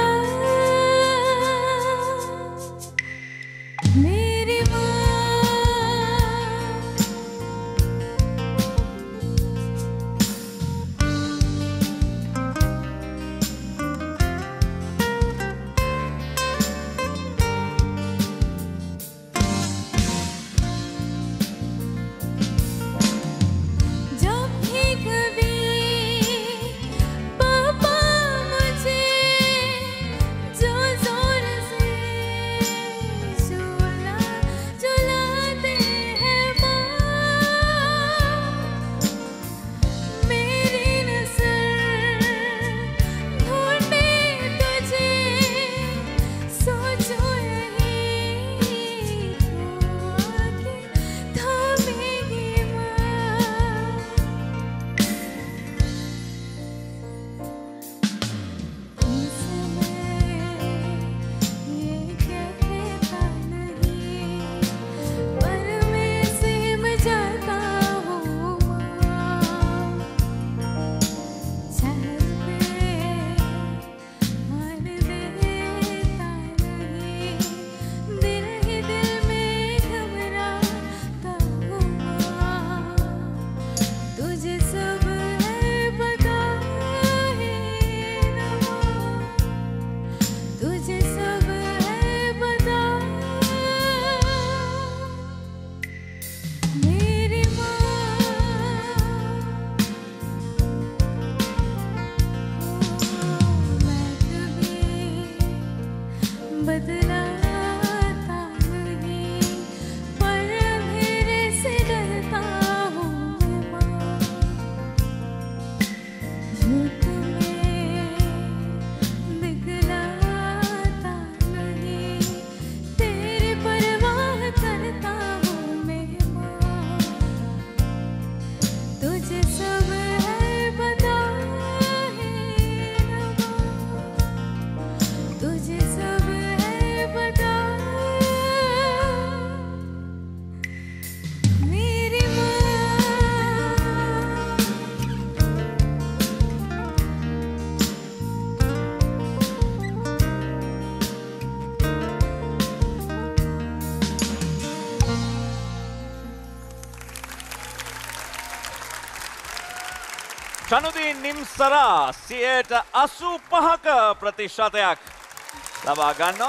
චනුදීන් නිම්සරා සියයට අසූ පහක ප්‍රතිශතයක් ලබා ගන්නවා.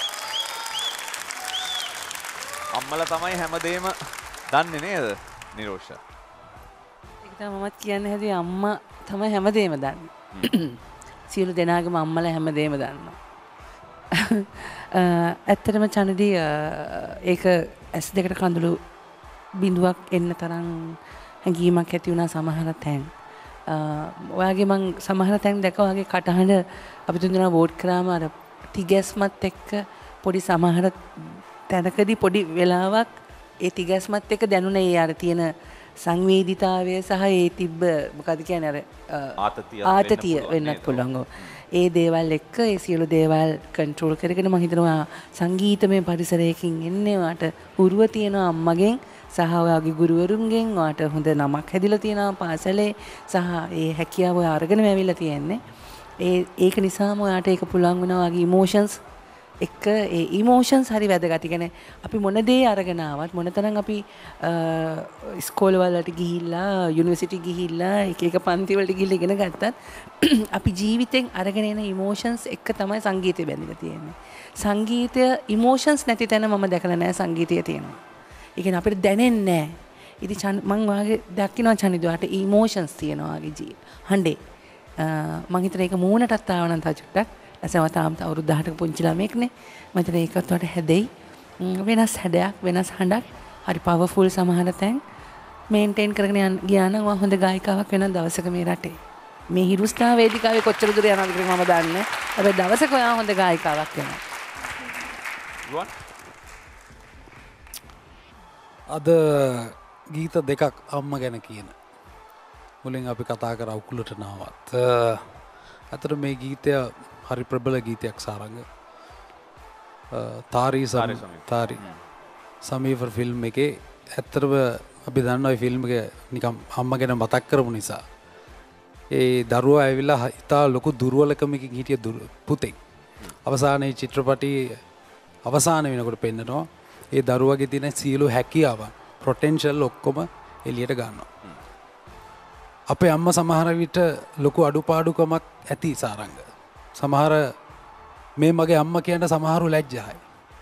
අම්මලා තමයි හැමදේම දන්නේ නේද නිරෝෂ? ඒක තමයි මමත් කියන්න හැදුවේ අම්මා තමයි හැමදේම දන්නේ. සියලු දෙනාගේම අම්මලා හැමදේම දන්නවා. ඇත්තටම චනුදී ඒක ඇස් දෙකට කඳුළු බිඳුවක් එන්න තරම් හැඟීමක් ඇති වුණා සමහර තැන්. ඔයාගේ මං සමහර තැන් දැක්කා ඔයාගේ කටහඬ අපි තුන්දෙනා වෝට් කරාම අර තිගැස්මත් එක්ක පොඩි සමහර තැනකදී පොඩි වෙලාවක් ඒ තිගැස්මත් එක්ක දැනුනේ ඒ අර තියෙන සංවේදීතාවය සහ ඒ තිබ්බ මොකද කියන්නේ අර ආතතිය වෙන්නත් පුළුවන්. ඒ දේවල් එක්ක ඒ සියලු දේවල් කන්ට්‍රෝල් කරගෙන මම හිතනවා සංගීතමය පරිසරයකින් එන්නේ වාට උරුව තියෙන අම්මගෙන් සහ ඔයාගේ ගුරුවරුන්ගෙන් වාට හොඳ නමක් හැදිලා තියෙනවා පාසලේ සහ ඒ හැකියාව ඔයා අරගෙනම ඇවිල්ලා තියෙන්නේ. ඒ ඒක නිසාම ඔයාට ඒක පුළුවන් වෙනවා ඔයාගේ ඉමෝෂන්ස් එක්ක ඒ ඉමෝෂන්ස් හරි වැදගත්. කියන්නේ අපි මොන දේ අරගෙන ආවත් මොනතරම් අපි ස්කෝල වලට ගිහිල්ලා යුනිවර්සිටි ගිහිල්ලා එක එක පන්ති වලට ගිහිල්ලා ඉගෙන ගත්තත් අපි ජීවිතෙන් අරගෙන එන ඉමෝෂන්ස් එක්ක තමයි සංගීතය බැඳිලා තියෙන්නේ. සංගීතය ඉමෝෂන්ස් නැති තැන මම දැකලා නැහැ සංගීතය තියෙනවා. ඒ කියන්නේ අපිට දැනෙන්නේ නැහැ. ඉතින් මම වාගේ දකින්න චනිදුවාට ඉමෝෂන්ස් තියෙනවා වාගේ ජී හඬේ. මම හිතන එක මූණටත් ආව නම් තා චුට්ටක් ඇසම තාම අවුරුදු දහයක පුංචි ළමෙක්නේ. මම හිතන ඒකත් වලට හැදෙයි. වෙනස් හැඩයක් වෙනස් හඬක් හරි පවර්ෆුල් සමහර තැන් මේන්ටේන් කරගෙන යන ගියා නම් මම හොඳ ගායිකාවක් වෙන දවසක මේ රටේ. මේ හිරුස්ථා වේදිකාවේ කොච්චර දුර යනවද කියලා මම දන්නේ. හැබැයි දවසක ඔයා හොඳ ගායිකාවක් වෙනවා. රුවන් අද ගීත දෙකක් අම්ම ගැන කියන. මුලින් අපි කතා කරා උකුලට නාවත්. අතර මේ ගීතය හරි ප්‍රබල ගීතයක් සාරංග. තාරී තාරී සමීවර් ෆිල්ම් එකේ ඇත්තටම අපි දන්නවා මේ ෆිල්ම් එක නිකම් අම්ම ගැන මතක් කරපු නිසා. ඒ දරුවා ඇවිල්ලා ඉතා ලොකු දුර්වලකමකින් හිටිය පුතෙක්. අවසානයේ චිත්‍රපටයේ අවසාන වෙනකොට පෙන්නනවා ඒ දරුවගේ තියෙන සියලු හැකියාවන් පොටෙන්ෂල් ඔක්කොම එළියට ගන්නවා. අපේ අම්මා සමහර විට ලොකු අඩුපාඩුකමක් ඇති සාරංග. සමහර මේ මගේ අම්මා කියන සමහරු ලැජ්ජායි.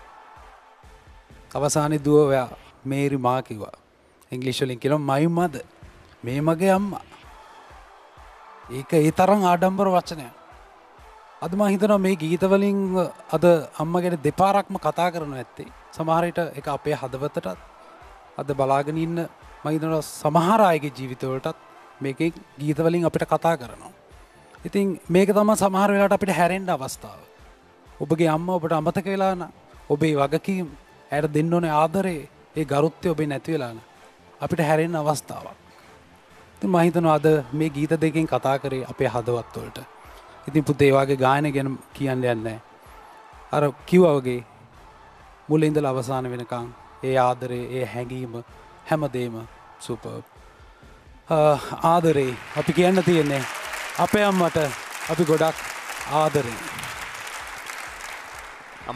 අවසානයේ දුව ඔයා මේරි මා කිව්වා. ඉංග්‍රීසි වලින් කියනවා my mother. මේ මගේ අම්මා. ඒක ඒ තරම් ආඩම්බර වචනයක්. අද මම හිතනවා මේ ගීත වලින් අද අම්මා ගැන දෙපාරක්ම කතා කරනවා ඇත්තේ. සමහර විට ඒක අපේ හදවතටත් අද බලාගෙන ඉන්න මම හිතනවා සමහර අයගේ ජීවිතවලටත් මේකේ ගීත වලින් අපිට කතා කරනවා. ඉතින් මේක තමයි සමහර වෙලාවට අපිට හැරෙන්න අවස්ථාව. ඔබගේ අම්මා ඔබට අමතක වෙලා නම් ඔබේ වගකීම් ඇයට දෙන්න ඕනේ ආදරේ ඒ ගරුත්වය ඔබේ නැති වෙලා නම් අපිට හැරෙන්න අවස්ථාවක්. ඉතින් මම හිතනවා අද මේ ගීත දෙකෙන් කතා කරේ අපේ හදවත් වලට. ඉතින් පුතේ ඒ වගේ ගායන ගැන කියන්න යන්නේ නැහැ. අර කිව්වා වගේ මුලින් ඉඳලා අවසාන වෙනකන් ඒ ආදරේ ඒ හැඟීම හැමදේම සුපර්. ආදරේ අපි කියන්න තියෙන්නේ අපේ අම්මට අපි ගොඩක් ආදරේ. අම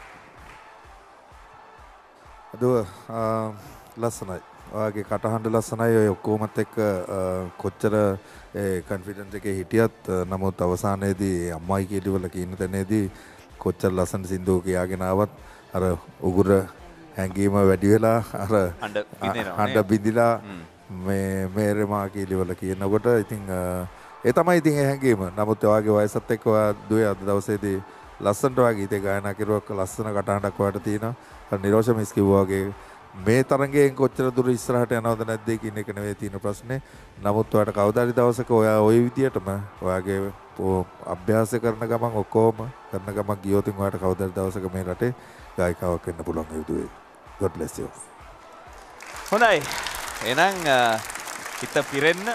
අදෝ ලස්සනයි. ඔයාගේ කටහඬ ලස්සනයි. ඔය ඔක්කොමත් එක්ක කොච්චර ඒ කොන්ෆිඩන්ස් එකේ හිටියත් නමුත් අවසානයේදී අම්මයි කියලිවල කියන තැනේදී කොච්චර ලස්සන සින්දුව කියාගෙන ආවත් අර උගුර හැංගීම වැඩි වෙලා අර හඬ බිඳිලා මේ මේරමා කියලිවල කියනකොට ඉතින් ඒ තමයි ඉතින් ඒ හැංගීම. නමුත් ඔයාගේ වයසත් එක්ක ඔයා දුවේ අද දවසේදී ලස්සනට ඔයා ගීතේ ගායනා කරුවක් ලස්සන කටහඬක් ඔයාට තියෙනවා. අර නිරෝෂ මිස් කිව්වා වගේ මේ තරඟයෙන් කොච්චර දුර ඉස්සරහට යනවද නැද්ද කියන එක නෙවෙයි තියෙන ප්‍රශ්නේ. නමුත් ඔයාට කවදාරි දවසක ඔයා ওই විදියටම ඔයාගේ අභ්‍යාස කරන ගමන් ඔක්කොම කරන ගමන් ගියොත් ඔයාට කවදාරි දවසක මේ රටේ ගායිකාවක් වෙන්න පුළුවන් වේවිද. God bless you. හොඳයි. එහෙනම් හිත පිරෙන්න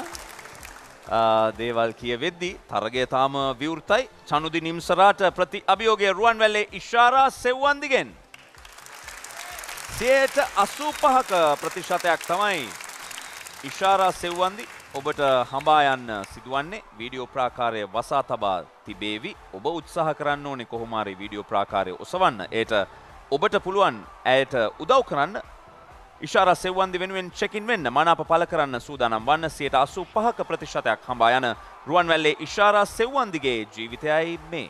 දේවල් කියවෙද්දී තරගය තාම විවෘතයි. චනුදි නිම්සරාට ප්‍රති අභියෝගය රුවන්වැල්ලේ ඉෂාරා සෙව්වන්දිගෙන් සියයට අසූ පහක ප්‍රතිශතයක් තමයි ඉෂාරා සෙව්වන්දි ඔබට හඹා යන්න සිදුවන්නේ. වීඩියෝ ප්‍රාකාරය වසා තබා තිබේවි. ඔබ උත්සාහ කරන්න ඕනේ කොහොම හරි වීඩියෝ ප්‍රාකාරය ඔසවන්න. ඒට ඔබට පුළුවන් ඇයට උදව් කරන්න ඉෂාරා සෙව්වන්දි වෙනුවෙන් චෙකින් වෙන්න මනාප පළ කරන්න සූදානම් වන්න සියයට අසූ පහක ප්‍රතිශතයක් හඹා යන රුවන්වැල්ලේ ඉෂාරා සෙව්වන්දිගේ ජීවිතයයි මේ.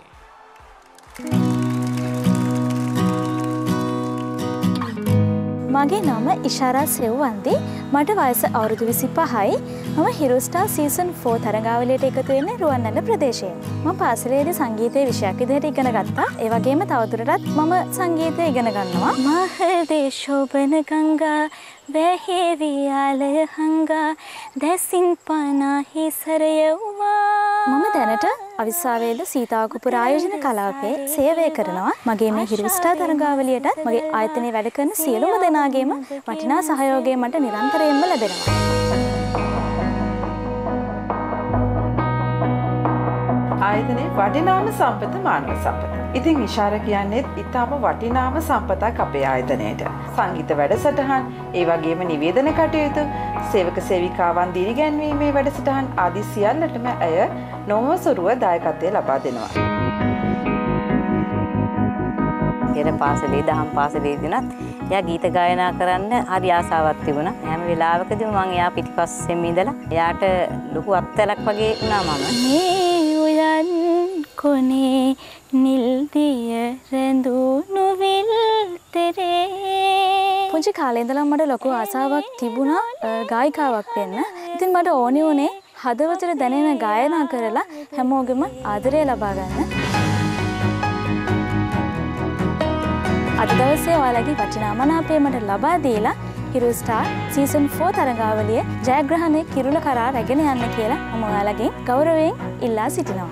මගේ නම ඉෂාරා සෙව්වන්දි. මට වයස අවුරුදු විසි පහයි. මම හිරුස්ටා සීසන් ෆෝ තරගාවලියට එකතු වෙන්නේ රුවන්වැල්ල ප්‍රදේශයෙන්. මම පාසලේදී සංගීතයේ විෂයක් විදිහට ඉගෙන ගත්තා. ඒ වගේම තවදුරටත් මම සංගීතය ඉගෙන ගන්නවා. මහදේ ශෝභන ගංගා වැහෙවි ආලය හංගා දැසින් පනාහි සරයව්වා. මම දැනට අවිස්සාවේල සීතාකුපුර ආයෝජන කලාපයේ සේවය කරනවා. මගේ මේ හිරුස්ටා තරගාවලියට මගේ ආයතනයේ වැඩ කරන සියලුම දෙනාගේම වටිනා සහයෝගය මට නිරන්තරයෙන්ම ලැබෙනවා. ආයතනයේ වටිනාම සම්පත මානව සම්පත. ඉතින් ඉෂාර කියන්නේත් ඉතාම වටිනාම සම්පතක් අපේ ආයතනයට. සංගීත වැඩසටහන්, ඒ වගේම නිවේදන කටයුතු, සේවක සේවිකාවන් දිරිගැන්වීමේ වැඩසටහන් ආදී සියල්ලටම ඇය නොමසුරුව දායකත්වය ලබා දෙනවා. පෙර පාසලේ දහම් පාසලේදීනත් එයා ගීත ගායනා කරන්න හරි ආසාවක් තිබුණා. හැම වෙලාවකදීම මම එයා පිටිපස්සෙන් ඉඳලා එයාට ලොකු අත්වැලක් වගේ වුණා මම. මේ උයන් කොනේ නිල් දිය රැඳුණු විල්තරේ. පුංචි කාලේ ඉඳලා මට ලොකු ආසාවක් තිබුණා ගායිකාවක් වෙන්න. ඉතින් මට ඕනේ උනේ හදවතට දැනෙන ගායනා කරලා හැමෝගෙම ආදරය ලබා ගන්න. අද දවසේ ඔයාලගේ වටිනා මනාපය මට ලබා දීලා හිරුස්ටා සීසන් ෆෝ තරගාවලිය ජයග්‍රහණය කිරුළ කරා රැගෙන යන්න කියලා මම ඔයාලගෙන් ගෞරවයෙන් ඉල්ලා සිටිනවා.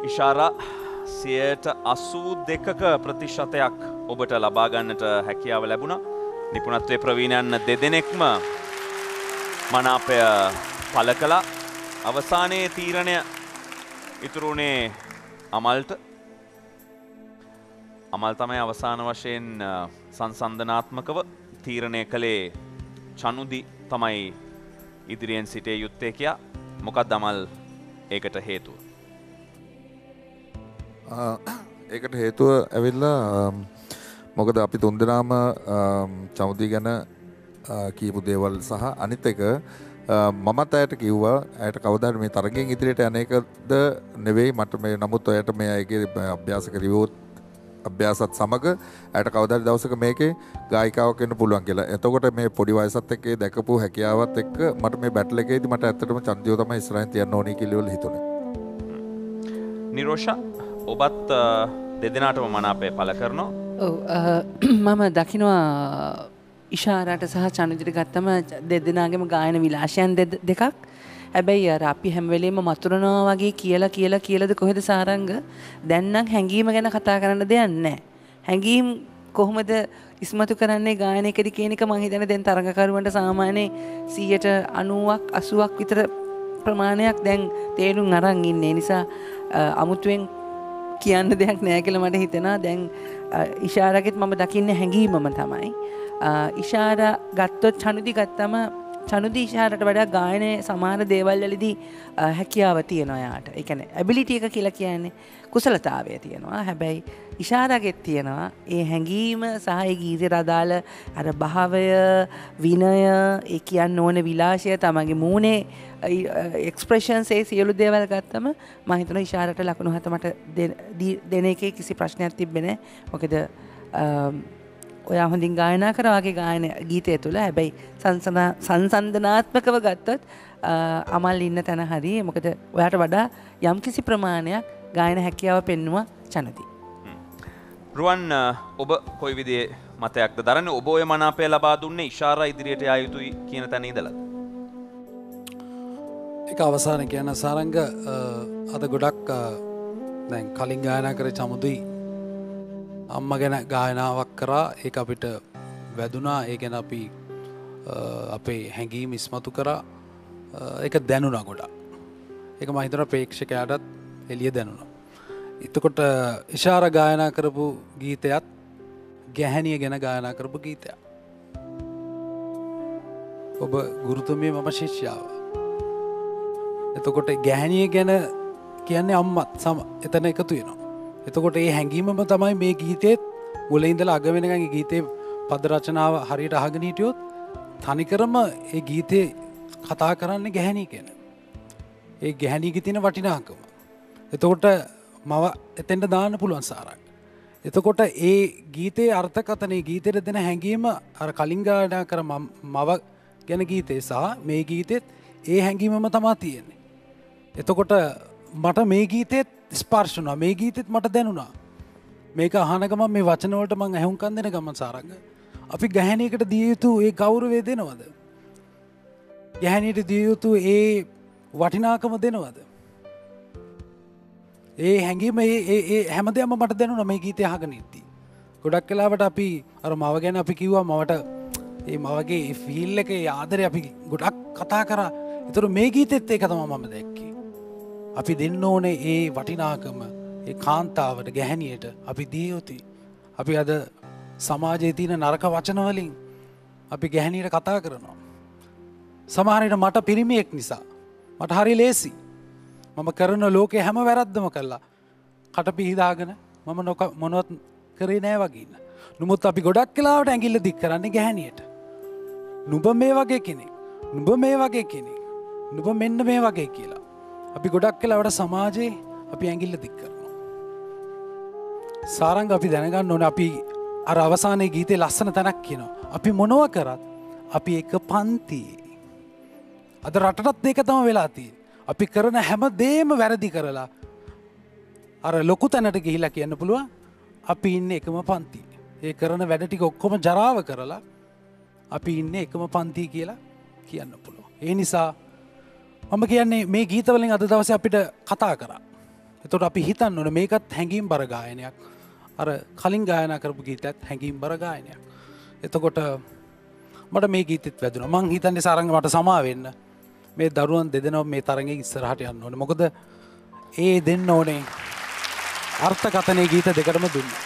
ඉෂාරා සියයට අසූ දෙකක ප්‍රතිශතයක් ඔබට ලබා ගන්නට හැකියාව ලැබුණා. නිපුණත්වයේ ප්‍රවීණයන් දෙදෙනෙක්ම මනාපය පළ කළා. අවසානයේ තීරණය ඉතුරුනේ අමල්ට. අමල් තමයි අවසාන වශයෙන් සංසන්දනාත්මකව තීරණය කළේ. චනුදි තමයි ඉදිරියෙන් සිටිය යුත්තේ කියා. මොකක්ද අමල් ඒකට හේතුව? ඒකට හේතුව ඇවිල්ලා මොකද අපි තුන්දෙනාම චමුදි ගැන කියපු දේවල් සහ අනිත් එක මමත් ඇයට කිව්වා ඇයට කවදාද මේ තරගෙන් ඉදිරියට යන එකද නෙවෙයි මට මේ නමුත් ඔයාට මේ අයගේ අභ්‍යාස කරියොත් අභ්‍යාසත් සමග ඇයට කවදාද දවසක මේකේ ගායිකාවක් වෙන්න පුළුවන් කියලා. එතකොට මේ පොඩි වයසත් එක්ක දැකපු හැකියාවත් එක්ක මට මේ බැටල් එකේදී මට ඇත්තටම චන්දියෝ තමයි ඉස්සරහින් තියන්න ඕනේ කියලා හිතුනේ. නිරෝෂා ඔබත් දෙදෙනාටම මනාපය පළ කරනවා. ඔව් මම දකිනවා ඉෂාරාට සහ චනුදිට ගත්තම දෙදෙනාගේම ගායන විලාශයන් දෙකක්. හැබැයි අර අපි හැම වෙලේම මතුරනවා වගේ කියලා කියලා කියලාද කොහෙද සාරංග? දැන් නම් හැංගීම ගැන කතා කරන්න දෙයක් නැහැ. හැංගීම් කොහොමද ඉස්මතු කරන්නේ ගායනයකදී කියන එක මම හිතන්නේ දැන් තරඟකරුවන්ට සාමාන්‍ය සීයට අනූවක් අසූවක් විතර ප්‍රමාණයක් දැන් තේරුම් අරන් ඉන්නේ. නිසා අමුතුවෙන් කියන්න දෙයක් නැහැ කියලා මට හිතෙනවා. දැන් ඉෂාරාගෙත් මම දකින්නේ හැංගීමම තමයි. ඉෂාරා ගත්තොත් චනුදි ගත්තම චනුදි ඉෂාරට වඩා ගායනයේ සමාන දේවල් වලදී හැකියාව තියෙනවා යාට. ඒ කියන්නේ ඇබිලිටි එක කියලා කියන්නේ කුසලතාවය තියෙනවා. හැබැයි ඉෂාරාගෙත් තියෙනවා ඒ හැඟීම සහ ඒ ගීතයට අදාළ අර භාවය, විනය, ඒ කියන්න ඕන විලාශය, තමගේ මූණේ එක්ස්ප්‍රෙෂන්ස් ඒ සියලු දේවල් ගත්තම මම හිතනවා ඉෂාරට ලකුණු හත මට දෙන එකේ කිසි ප්‍රශ්නයක් තිබෙන්නේ නැහැ. මොකද ඔයා හොඳින් ගායනා කරා වගේ ගායන ගීතය තුළ. හැබැයි සංසන්දනාත්මකව ගත්තොත් අමල් ඉන්න තැන හරි. මොකද ඔයාට වඩා යම්කිසි ප්‍රමාණයක් ගායන හැකියාව පෙන්නුවා චනුදි. රුවන් ඔබ කොයි විදිහේ මතයක්ද දරන්නේ? ඔබ ඔය මනාපය ලබා දුන්නේ ඉෂාරා ඉදිරියට යා යුතුයි කියන තැන ඉඳලා. ඒක අවසාන කියන සාරංග අද ගොඩක් දැන් කලින් ගායනා කරේ චමුදි අම්ම ගැන ගායනාවක් කරා. ඒක අපිට වැදුනා. ඒ ගැන අපි අපේ හැඟීම් ඉස්මතු කරා. ඒක දැනුණා ගොඩක්. ඒක මම හිතනවා ප්‍රේක්ෂකයාටත් එළිය දැනුණා. එතකොට ඉෂාරා ගායනා කරපු ගීතයත් ගැහැණිය ගැන ගායනා කරපු ගීතයක්. ඔබ ගුරුතුමිය මම ශිෂ්‍යාව. එතකොට ගැහැණිය ගැන කියන්නේ අම්මත් සම එතන එකතු වෙනවා. එතකොට ඒ හැඟීමම තමයි මේ ගීතේත් මුල ඉඳලා අග වෙනකන් ඒ ගීතේ පද රචනාව හරියට අහගෙන හිටියොත් තනිකරම ඒ ගීතේ කතා කරන්නේ ගැහැණිය ගැන. ඒ ගැහැණියගේ තියෙන වටිනාකම. එතකොට මව එතෙන්ට දාන්න පුළුවන් සාරංග. එතකොට ඒ ගීතේ අර්ථකථනයේ ගීතේට දෙන හැඟීම අර කලින් ගායනා කර මව ගැන ගීතේ සහ මේ ගීතෙත් ඒ හැඟීමම තමයි තියෙන්නේ. එතකොට මට මේ ගීතෙත් ස්පර්ශ වුණා. මේ ගීතෙත් මට දැනුණා. මේක අහන ගමන් මේ වචන වලට මම ඇහුම්කන් දෙන ගමන් සාරංග අපි ගැහැණියකට දිය යුතු ඒ ගෞරවය දෙනවද? ගැහැණියට දිය යුතු ඒ වටිනාකම දෙනවද? ඒ හැඟීම ඒ හැමදේම මට දැනුණා මේ ගීතය අහගෙන ඉද්දි. ගොඩක් වෙලාවට අපි අර මව ගැන අපි කිව්වා මවට ඒ මවගේ ෆීල් එක ඒ ආදරේ අපි ගොඩක් කතා කරා. ඒතර මේ ගීතෙත් ඒක තමයි මම දැක්කේ. අපි දෙන්න ඕනේ ඒ වටිනාකම ඒ කාන්තාවට ගැහැණියට අපි දිය යුතුයි. අපි අද සමාජයේ තියෙන නරක වචන වලින් අපි ගැහැණියට කතා කරනවා. සමහර විට මට පිරිමියෙක් නිසා මට හරි ලේසි. මම කරන ලෝකේ හැම වැරද්දම කළා. කට පිහදාගෙන මම මොනවත් කරේ නෑ වගේ ඉන්න. නමුත් අපි ගොඩක් වෙලාවට ඇඟිල්ල දික් කරන්නේ ගැහැණියට. නුඹ මේ වගේ කෙනෙක්. නුඹ මේ වගේ කෙනෙක්. නුඹ මෙන්න මේ වගේ කියලා. අපි ගොඩක් වෙලාවට සමාජයේ අපි ඇඟිල්ල දික් කරනවා. සාරංග අපි දැනගන්න ඕනේ අපි අර අවසානයේ ගීතේ ලස්සන තැනක් කියනවා. අපි මොනව කරත් අපි එක පන්තියේ. අද රටටත් ඒක තමයි වෙලා තියෙන්නේ. අපි කරන හැම දෙයක්ම වැරදි කරලා අර ලොකු තැනට ගිහිලා කියන්න පුළුවන් අපි ඉන්නේ එකම පන්තියේ. ඒ කරන වැඩ ටික ඔක්කොම ජරාව කරලා අපි ඉන්නේ එකම පන්තියේ කියලා කියන්න පුළුවන්. ඒ නිසා මම කියන්නේ මේ ගීත වලින් අද දවසේ අපිට කතා කරා. එතකොට අපි හිතන්න ඕනේ මේකත් හැඟීම් බර ගායනයක්. අර කලින් ගායනා කරපු ගීතයත් හැඟීම් බර ගායනයක්. එතකොට මට මේ ගීතෙත් වැදුණා. මං හිතන්නේ සාරංග මට සමා වෙන්න. මේ දරුවන් දෙදෙනාම මේ තරඟේ ඉස්සරහට යන්න ඕනේ. මොකද ඒ දෙන්න ඕනේ අර්ථකථනයේ ගීත දෙකටම දුන්නා.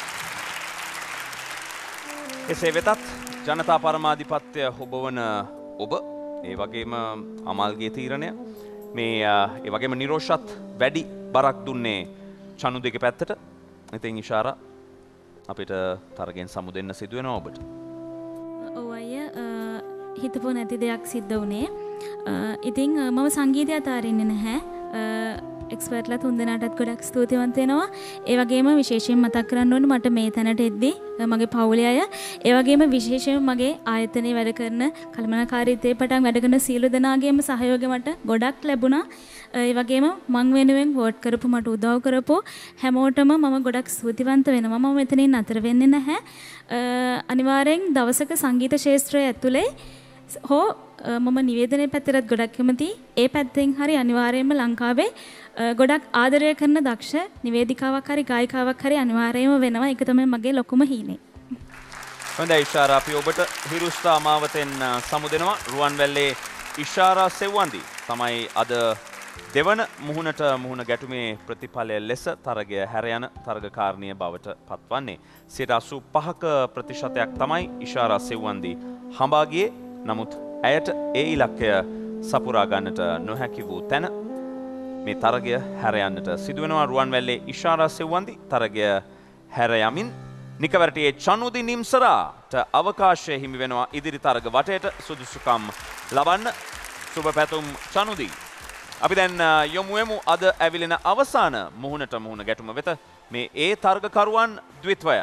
එසේ වෙතත් ජනතා පරමාධිපත්‍ය ඔබවන ඔබ ඒ වගේම අමල්ගේ තීරණය මේ ඒ වගේම නිරෝෂත් වැඩි බරක් දුන්නේ චනුදෙක පැත්තට. ඉතින් ඉෂාරා අපිට තරගෙන් සමු දෙන්න සිදු වෙනවා ඔබට. ඔව් අයියා හිතපො නැති දෙයක් සිද්ධ වුණේ. ඉතින් මම සංගීතය අතාරින්නේ නැහැ. එක්ස්පර්ට්ලා තුන්දෙනාටත් ගොඩක් ස්තුතිවන්ත වෙනවා. ඒ වගේම විශේෂයෙන් මතක් කරන්න ඕනේ මට මේ තැනට එද්දී මගේ පවුලේ අය, ඒ වගේම විශේෂයෙන් මගේ ආයතනයේ වැඩ කරන කළමනාකාරීත්වයේ පටන් වැඩ කරන සියලු දෙනාගේම සහයෝගය මට ගොඩක් ලැබුණා. ඒ වගේම මං වෙනුවෙන් වෝට් කරපු මට උදව් කරපු හැමෝටම මම ගොඩක් ස්තුතිවන්ත වෙනවා. මම මෙතනින් අතර වෙන්නේ නැහැ. අනිවාර්යෙන් දවසක සංගීත ශාස්ත්‍රය ඇතුලේ හෝ මම නිවේදනයේ පැත්තට ගොඩක් කැමතියි. ඒ පැත්තෙන් හරි අනිවාර්යයෙන්ම ලංකාවේ ගොඩක් ආදරය කරන දක්ෂ නිවේදිකාවක් හරි ගායිකාවක් හරි අනිවාර්යයෙන්ම වෙනවා. ඒක තමයි මගේ ලොකුම හීනේ. හොඳයි ඉෂාරා අපි ඔබට හිරුස්ථා මාවතෙන් සමු දෙනවා. රුවන්වැල්ලේ ඉෂාරා සෙව්වන්දි තමයි අද දෙවන මුහුණට මුහුණ ගැටුමේ ප්‍රතිඵලය ලෙස තරගය හැර යන තරගකාරණිය බවට පත්වන්නේ. සියයට අසූ පහක ප්‍රතිශතයක් තමයි ඉෂාරා සෙව්වන්දි හඹා ගියේ. නමුත් ඇයට ඒ ඉලක්කය සපුරා ගන්නට නොහැකි වූ තැන මේ තරගය හැර යන්නට සිදු වෙනවා. රුවන්වැල්ලේ ඉෂාරා සෙව්වන්දි තරගය හැර යමින් නිකවරටියේ චනුදි නිම්සරාට අවකාශය හිමි වෙනවා ඉදිරි තරග වටේට සුදුසුකම් ලබන්න. සුබ පැතුම් චනුදි. අපි දැන් යොමු වෙමු අද ඇවිලෙන අවසාන මුහුණට මුහුණ ගැටුම වෙත. මේ ඒ තරගකරුවන් ද්විත්වය.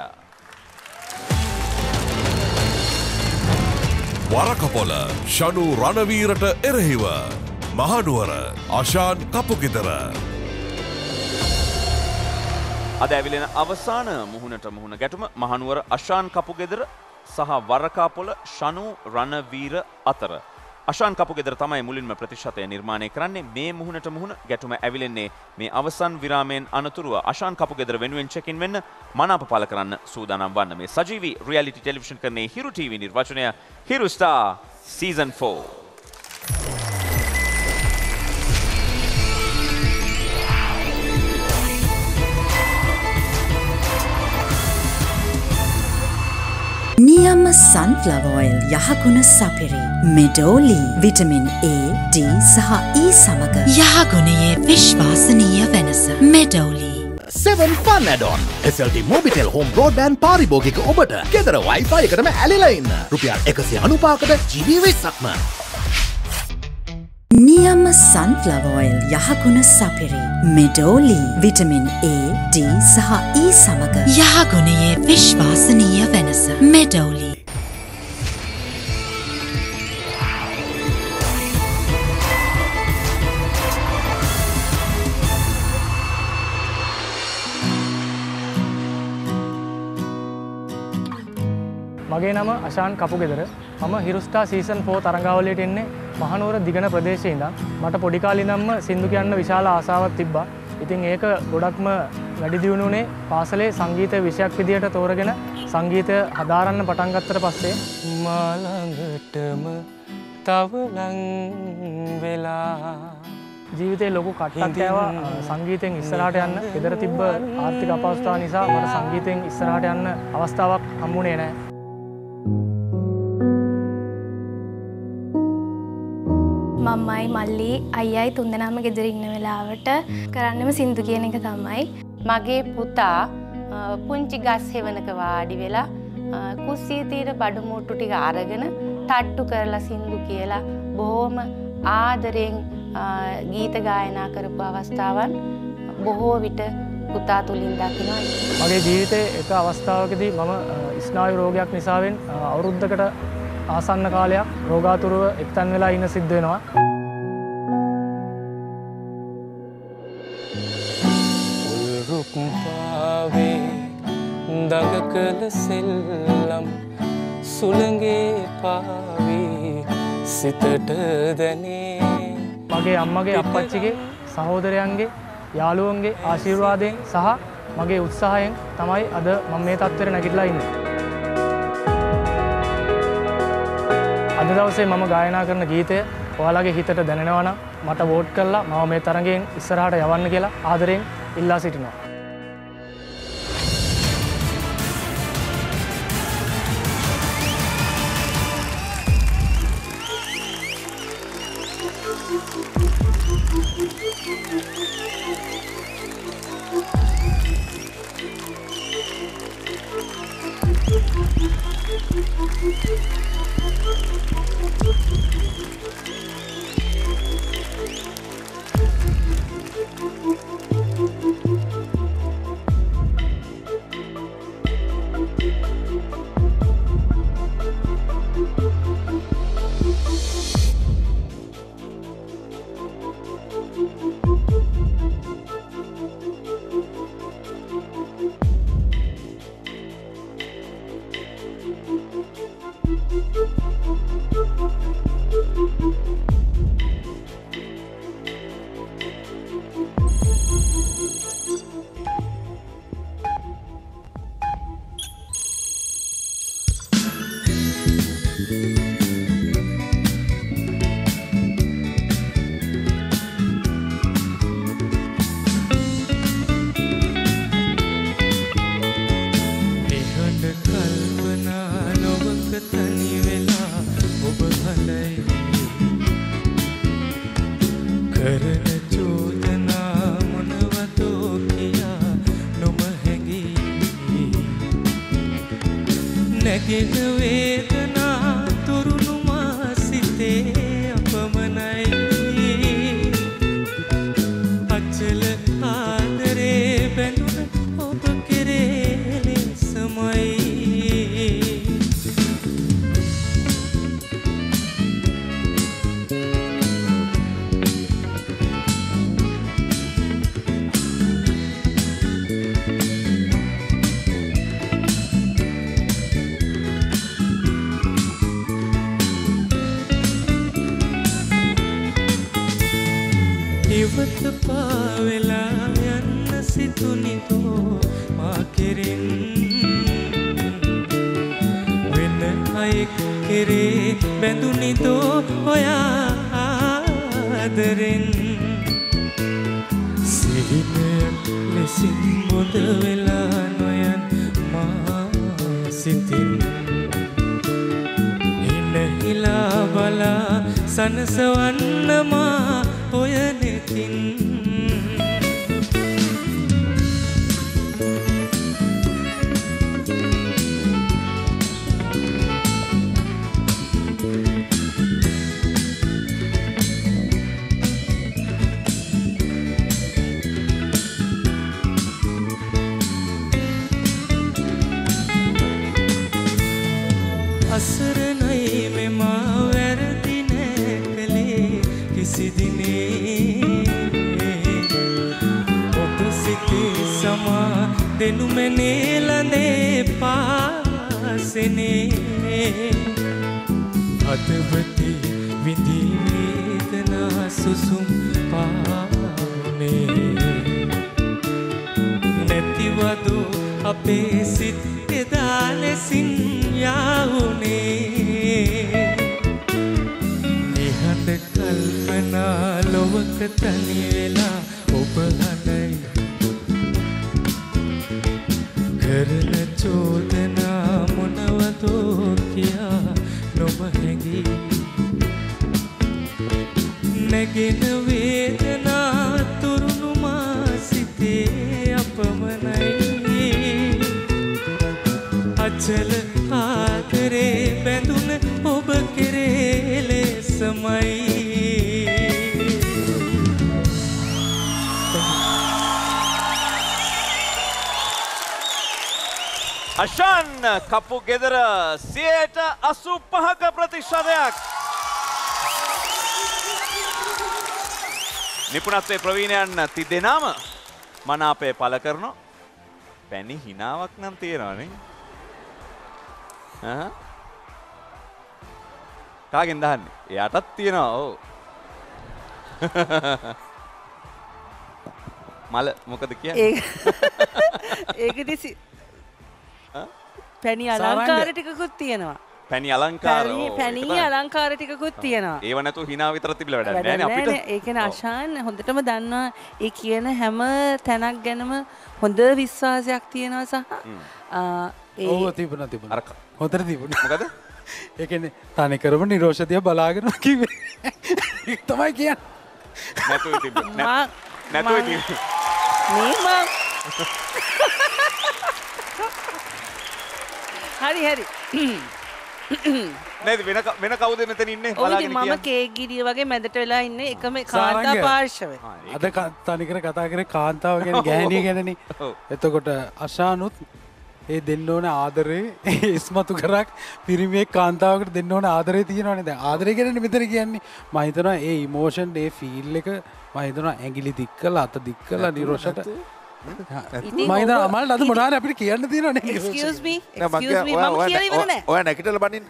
වරකපොල ෂනු රණවීරට එරෙහිව මහනුවර අශාන් කපුගෙදර. අද ඇවිලෙන අවසාන මුහුණට මුහුණ ගැටුම මහනුවර අශාන් කපුගෙදර සහ වරකාපොල ෂනු රණවීර අතර. අශාන් කපුගෙදර තමයි මුලින්ම ප්‍රතිශතය නිර්මාණය කරන්නේ. මේ මුහුණට මුහුණ ගැටුම ඇවිලෙන්නේ මේ අවසන් විරාමයෙන් අනතුරුව. අශාන් කපුගෙදර වෙනුවෙන් චෙකින් වෙන්න මනාප පළ කරන්න සූදානම් වන්න. මේ සජීවී රියැලිටි ටෙලිවිෂන් කරන්නේ හිරු ටීවී නිර්වචනය හිරු ස්ටාර් සීසන් ෆෝර්. නියම sunflower oil යහගුණ සපිරි මෙඩෝලි විටමින් A, D සහ E සමග යහගුණයේ විශ්වාසනීය වෙනස මෙඩෝලි. seven Fun Add-on S L T Mobitel Home Broadband පාරිභෝගික ඔබට ගෙදර Wi-Fi එකටම ඇලිලා ඉන්න. රුපියල් එකසිය අනූපහකට ජී බී විස්සක්ම. නියම sunflower oil යහගුණ සපිරි මෙඩෝලි විටමින් A, D සහ E සමග යහගුණයේ විශ්වාසනීය වෙනස මෙඩෝලි. මගේ නම අශාන් කපුගෙදර. මම හිරුස්ටා සීසන් ෆෝර් තරඟාවලියට එන්නේ මහනුවර දිගන ප්‍රදේශයේ ඉඳන්. මට පොඩි කාලේ ඉඳන්ම සින්දු කියන්න විශාල ආසාවක් තිබ්බා. ඉතින් ඒක ගොඩක්ම වැඩි දියුණු වුණේ පාසලේ සංගීත විෂයක් විදියට තෝරගෙන සංගීතය හදාරන්න පටන් ගත්තට පස්සේ මා ළඟටම තව ලං වෙලා ජීවිතේ ලොකු කට්ටක් ආවා සංගීතයෙන් ඉස්සරහට යන්න. ගෙදර තිබ්බ ආර්ථික අපහසුතාව නිසා මට සංගීතයෙන් ඉස්සරහට යන්න අවස්ථාවක් හම්බුනේ නැහැ. මම්මයි මල්ලි අයියයි තුන්දෙනාම ගෙදර ඉන්න වෙලාවට කරන්නම සින්දු කියන එක තමයි. මගේ පුතා පුංචි ගස් හෙවණක වාඩි වෙලා කුස්සියේ තියෙන බඩු මුට්ටු ටික අරගෙන තට්ටු කරලා සින්දු කියලා බොහොම ආදරෙන් ගීත ගායනා කරපු අවස්ථාවන් බොහෝ විට පුතා තුලින් දකිනවා. මගේ ජීවිතේ එක අවස්ථාවකදී මම ස්නායු රෝගයක් නිසාවෙන් අවුරුද්දකට ආසන්න කාලයක් රෝගාතුරව එක්තැන් වෙලා ඉන්න සිද්ධ වෙනවා. උල්රුක්පාවේ දඟකල සෙල්ලම් සුළඟේ පාවේ සිතට දැනේ. මගේ අම්මගේ අප්පච්චිගේ සහෝදරයන්ගේ යාළුවන්ගේ ආශිර්වාදයෙන් සහ මගේ උත්සාහයෙන් තමයි අද මම මේ තත්ත්වයට නැගිටලා ඉන්නේ. අද දවසේ මම ගායනා කරන ගීතය ඔයාලගේ හිතට දැනෙනවා නම් මට වෝට් කරලා මම මේ තරඟයෙන් ඉස්සරහට යවන්න කියලා ආදරයෙන් ඉල්ලා සිටිනවා. අෂාන් කපු ගෙදර සියයට අසූ පහක ප්‍රතිශතයක්. නිපුණත්වයේ ප්‍රවීණයන් තිදෙනාම මනාපය පළ කරනවා. පැණි හිනාවක් නම් තියෙනවනේ. ආ කාගෙන් දහන්නේ? එයාටත් තියෙනවා. ඔව්. මල මොකද කියන්නේ? ඒකදී පැණි අලංකාර ටිකකුත් තියෙනවා. පැණි අලංකාර පැණි අලංකාර ටිකකුත් තියෙනවා. ඒව නැතුව hina විතර තිබිලා වැඩක් නැහැ නේ අපිට. ඒ කියන්නේ අශාන් හොඳටම දන්නවා ඒ කියන හැම තැනක් ගැනම හොඳ විශ්වාසයක් තියෙනවා සහ ඒ ඔව් තිබුණා තිබුණා. අර හොඳට තිබුණා. මොකද? ඒ කියන්නේ තනිකරම නිරෝෂදියා බලාගෙන කිව්වේ. ඒක තමයි කියන්නේ. නැතුව තිබුණා. නැතුව තිබුණා. මේ මම හරි හරි. නේද වෙන වෙන කවුද මෙතන ඉන්නේ බලාගෙන කියන්නේ? මම කේක් ගිරිය වගේ මැදට වෙලා ඉන්නේ එකම කාන්තා පාර්ශවයේ. අද තනිකර කතා කරේ කාන්තාව ගැන ගෑණිය ගැනනේ. එතකොට අශානුත් ඒ දෙන්න ඕන ආදරේ ඉස්මතු කරක් පිරිමියෙක් කාන්තාවකට දෙන්න ඕන ආදරේ තියෙනවනේ. දැන් ආදරේ ගැනනේ මෙතන කියන්නේ. මම හිතනවා ඒ ඉමෝෂන් ඒ ෆීල් එක මම හිතනවා ඇඟිලි දික් කළා අත දික් කළා නිරෝෂට මම හිතනවා අමල් අද මොනවාරි අපිට කියන්න තියෙනවනේ. Excuse me. Excuse me. මම කියලා ඉවර නෑ. ඔයා නැගිටලා බනින්න.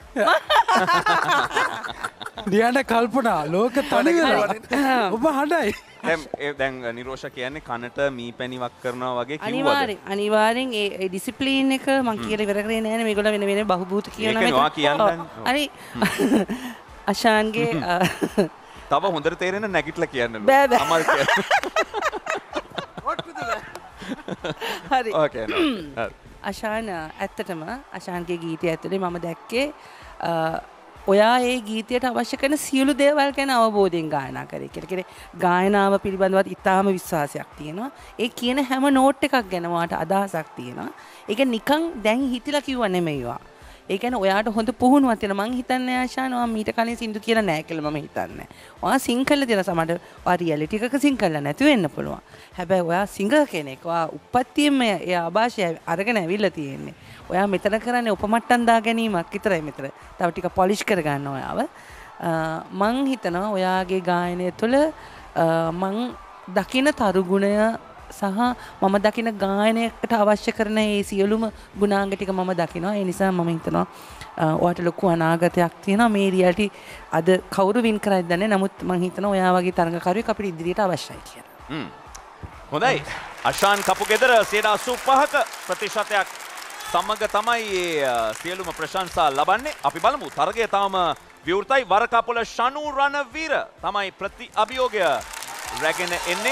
දියන්න කල්පනා ලෝක තනි වෙලා. ඔබ හඬයි. දැන් ඒ දැන් නිරෝෂ කියන්නේ කනට මී පැණිවක් කරනවා වගේ කිව්වද? අනිවාර්යෙන් අනිවාර්යෙන් ඒ ඩිසිප්ලින් එක මම කියලා ඉවර කරේ නෑනේ මේගොල්ලෝ වෙන වෙන බහුබූත කියනවා මේක. ඒක නවා කියන්න. හරි. අශාන්ගේ තව හොඳට තේරෙන නැගිටලා කියන්නලු. බෑ බෑ. අමල් කියන්න. හරි. ඕකේ නෝ. අශාන් ඇත්තටම අශාන්ගේ ගීතය ඇතුලේ මම දැක්කේ ඔයා ඒ ගීතයට අවශ්‍ය කරන සියලු දේවල් ගැන අවබෝධයෙන් ගායනා කරේ කියලා. කියන්නේ ගායනාව පිළිබඳව ඉතාම විශ්වාසයක් තියෙනවා. ඒ කියන හැම නෝට් එකක් ගැන වාට අදහසක් තියෙනවා. ඒක නිකන් දැන් හිතලා කිව්ව නෙමෙයිවා. ඒ කියන්නේ ඔයාට හොඳ පුහුණුවක් තියෙනවා. මං හිතන්නේ ආශාන් ඔයා මීට කලින් සින්දු කියලා නැහැ කියලා මම හිතන්නේ. ඔයා සිංහල දෙන සමහර ඔයා රියැලිටි එකක සිංහල නැති වෙන්න පුළුවන්. හැබැයි ඔයා සිංගර් කෙනෙක්. ඔයා උප්පත්තියෙම ඒ ආభాෂය අරගෙන ඇවිල්ලා තියෙන්නේ. ඔයා මෙතන කරන්නේ උපමට්ටම් දා ගැනීමක් විතරයි මෙතන. තව ටික පොලිෂ් කර ගන්න ඔයාව. මං හිතනවා ඔයාගේ ගායනය තුළ මං දකින තරුගුණය සහ මම දකින ගායනයකට අවශ්‍ය කරන ඒ සියලුම ගුණාංග ටික මම දකිනවා. ඒ නිසා මම හිතනවා ඔයාට ලොකු අනාගතයක් තියෙනවා. මේ රියැලිටි අද කවුරු වින් කරයිද දන්නේ. නමුත් මම හිතනවා ඔයා වගේ තරඟකරුවෙක් අපිට ඉදිරියට අවශ්‍යයි කියලා. හ්ම්. හොඳයි. අශාන් කපුගෙදර සියදාසය පහක ප්‍රතිශතයක් සමග තමයි මේ සියලුම ප්‍රශංසා ලබන්නේ. අපි බලමු තරගය තාම විවෘතයි. වරකපොළ ශනු රණවීර තමයි ප්‍රති අභියෝගය රැගෙන එන්නේ.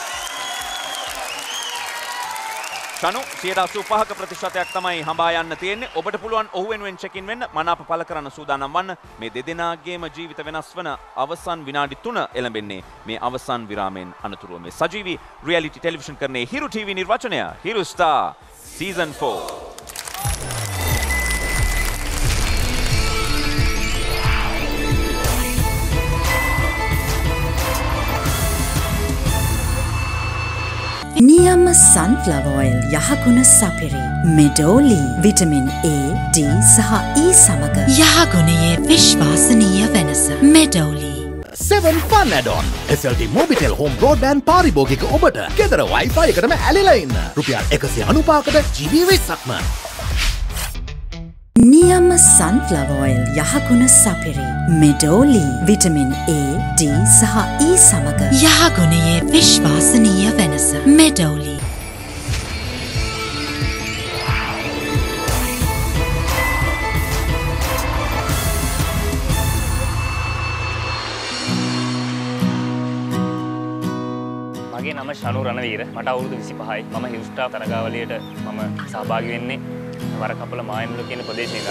ශනු සියදාසය පහක ප්‍රතිශතයක් තමයි හඹා යන්න තියෙන්නේ. ඔබට පුළුවන් ඔහු වෙනුවෙන් චෙක් ඉන් වෙන්න. මනාප පළ කරන්න සූදානම් වන්න. මේ දෙදෙනාගේම ජීවිත වෙනස් වන අවසන් විනාඩි තුන එළඹෙන්නේ මේ අවසන් විරාමයෙන් අනතුරුව මේ සජීවී රියැලිටි ටෙලිවිෂන් කරන්නේ හිරු ටීවී නිර්වචනය හිරු ස්ටාර් සීසන් ෆෝර්. නියම sunflower oil යහගුණ සපිරි මෙඩෝලි විටමින් A, D සහ E සමග යහගුණයේ විශ්වාසනීය වෙනස මෙඩෝලි. seven Fun Add-on S L T Mobitel Home Broadband පාරිභෝගික ඔබට ගෙදර Wi-Fi එකටම ඇලිලා ඉන්න රුපියල් එකසිය අනූපහකට ජී බී විස්සක්ම. නියම sunflower oil යහගුණ සපිරි මෙඩෝලි විටමින් A, D සහ E සමග යහගුණයේ විශ්වාසනීය වෙනස මෙඩෝලි. මගේ නම ශනු රණවීර. මට අවුරුදු විසිපහයි. මම හිව්ස්ටාර් තරගාවලියට මම සහභාගී වෙන්නේ වරකපොළ මායමුල කියන ප්‍රදේශයක.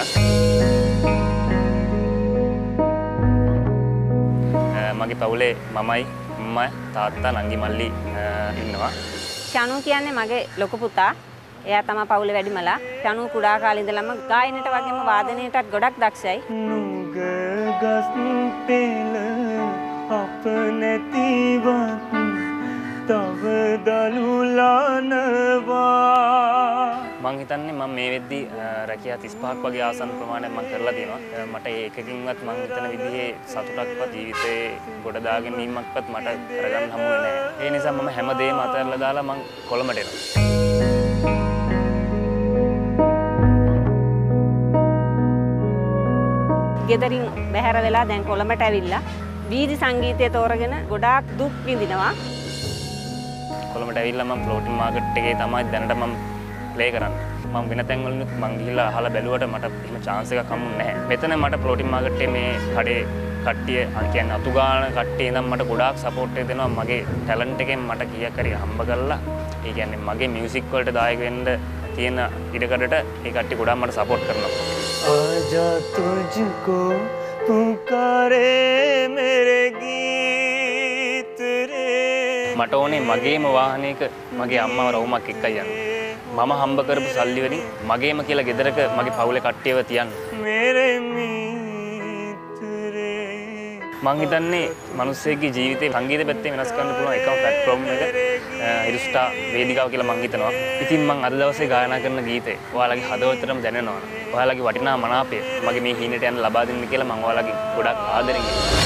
මගේ පවුලේ මමයි අම්මා තාත්තා නංගි මල්ලි ඉන්නවා. ශනු කියන්නේ මගේ ලොකු පුතා. එයා තමයි පවුලේ වැඩිමලා. ශනු කුඩා කාලේ ඉඳලම ගායනයට වගේම වාදනයටත් ගොඩක් දක්ෂයි. නුග ගස් පෙළ අප නැතිවත් තව දලුලානවා. මං හිතන්නේ මම මේ වෙද්දි රැකියා තිස් පහක් වගේ ආසන්න ප්‍රමාණයක් මම කරලා තියෙනවා. මට ඒකකින්වත් මං හිතන විදිහේ සතුටක්වත් ජීවිතේ ගොඩ දාගෙන ඉන්නක්වත් මට කරගන්න හම්බ වෙන්නේ නැහැ. ඒ නිසා මම හැමදේම අතහැරලා දාලා මං කොළඹට එනවා. ගෙදරින් බැහැර වෙලා දැන් කොළඹට ඇවිල්ලා වීදි සංගීතය තෝරගෙන ගොඩාක් දුක් විඳිනවා. කොළඹට ඇවිල්ලා මම ෆ්ලෝටින් මාකට් එකේ තමයි දැනට මම ප්ලේ කරන්නේ. මම වෙන තැන්වලින් මම ගිහිල්ලා අහලා බැලුවට මට එහෙම chance එකක් හම්බුනේ නැහැ. මෙතන මට ෆ්ලෝටින් මාකට් එකේ මේ කඩේ කට්ටිය අන් කියන්නේ අතු ගාන කට්ටිය ඉඳන් මට ගොඩාක් සපෝට් එක දෙනවා. මගේ ටැලන්ට් එකෙන් මට කීයක් හරි හම්බ කරලා ඒ කියන්නේ මගේ මියුසික් වලට දායක වෙන්න තියෙන ඉඩකඩට ඒ කට්ටිය ගොඩාක් මට සපෝට් කරනවා. आजा तुझको पुकारे मेरे गीत रे මට ඕනේ මගේම වාහනයක මගේ අම්මව රවුමක් එක්කයි යන්න. මම හම්බ කරපු සල්ලි වලින් මගේම කියලා ගෙදරක මගේ පවුලේ කට්ටියව තියන්න. मेरे मित्र මං හිතන්නේ මිනිස්සෙක්ගේ ජීවිතේ සංගීත පැත්තේ වෙනස් කරන්න පුළුවන් එකම ප්ලැට්ෆෝම් එක හිරුස්ටා වේදිකාව කියලා මං හිතනවා. ඉතින් මං අද දවසේ ගායනා කරන ගීතේ ඔයාලගේ හදවතටම දැනෙනවා. ඔයාලගේ වටිනා මනාපය මගේ මේ හීනට යන්න ලබා දෙන්න කියලා මං ඔයාලගේ ගොඩක් ආදරෙන් ඉන්නවා.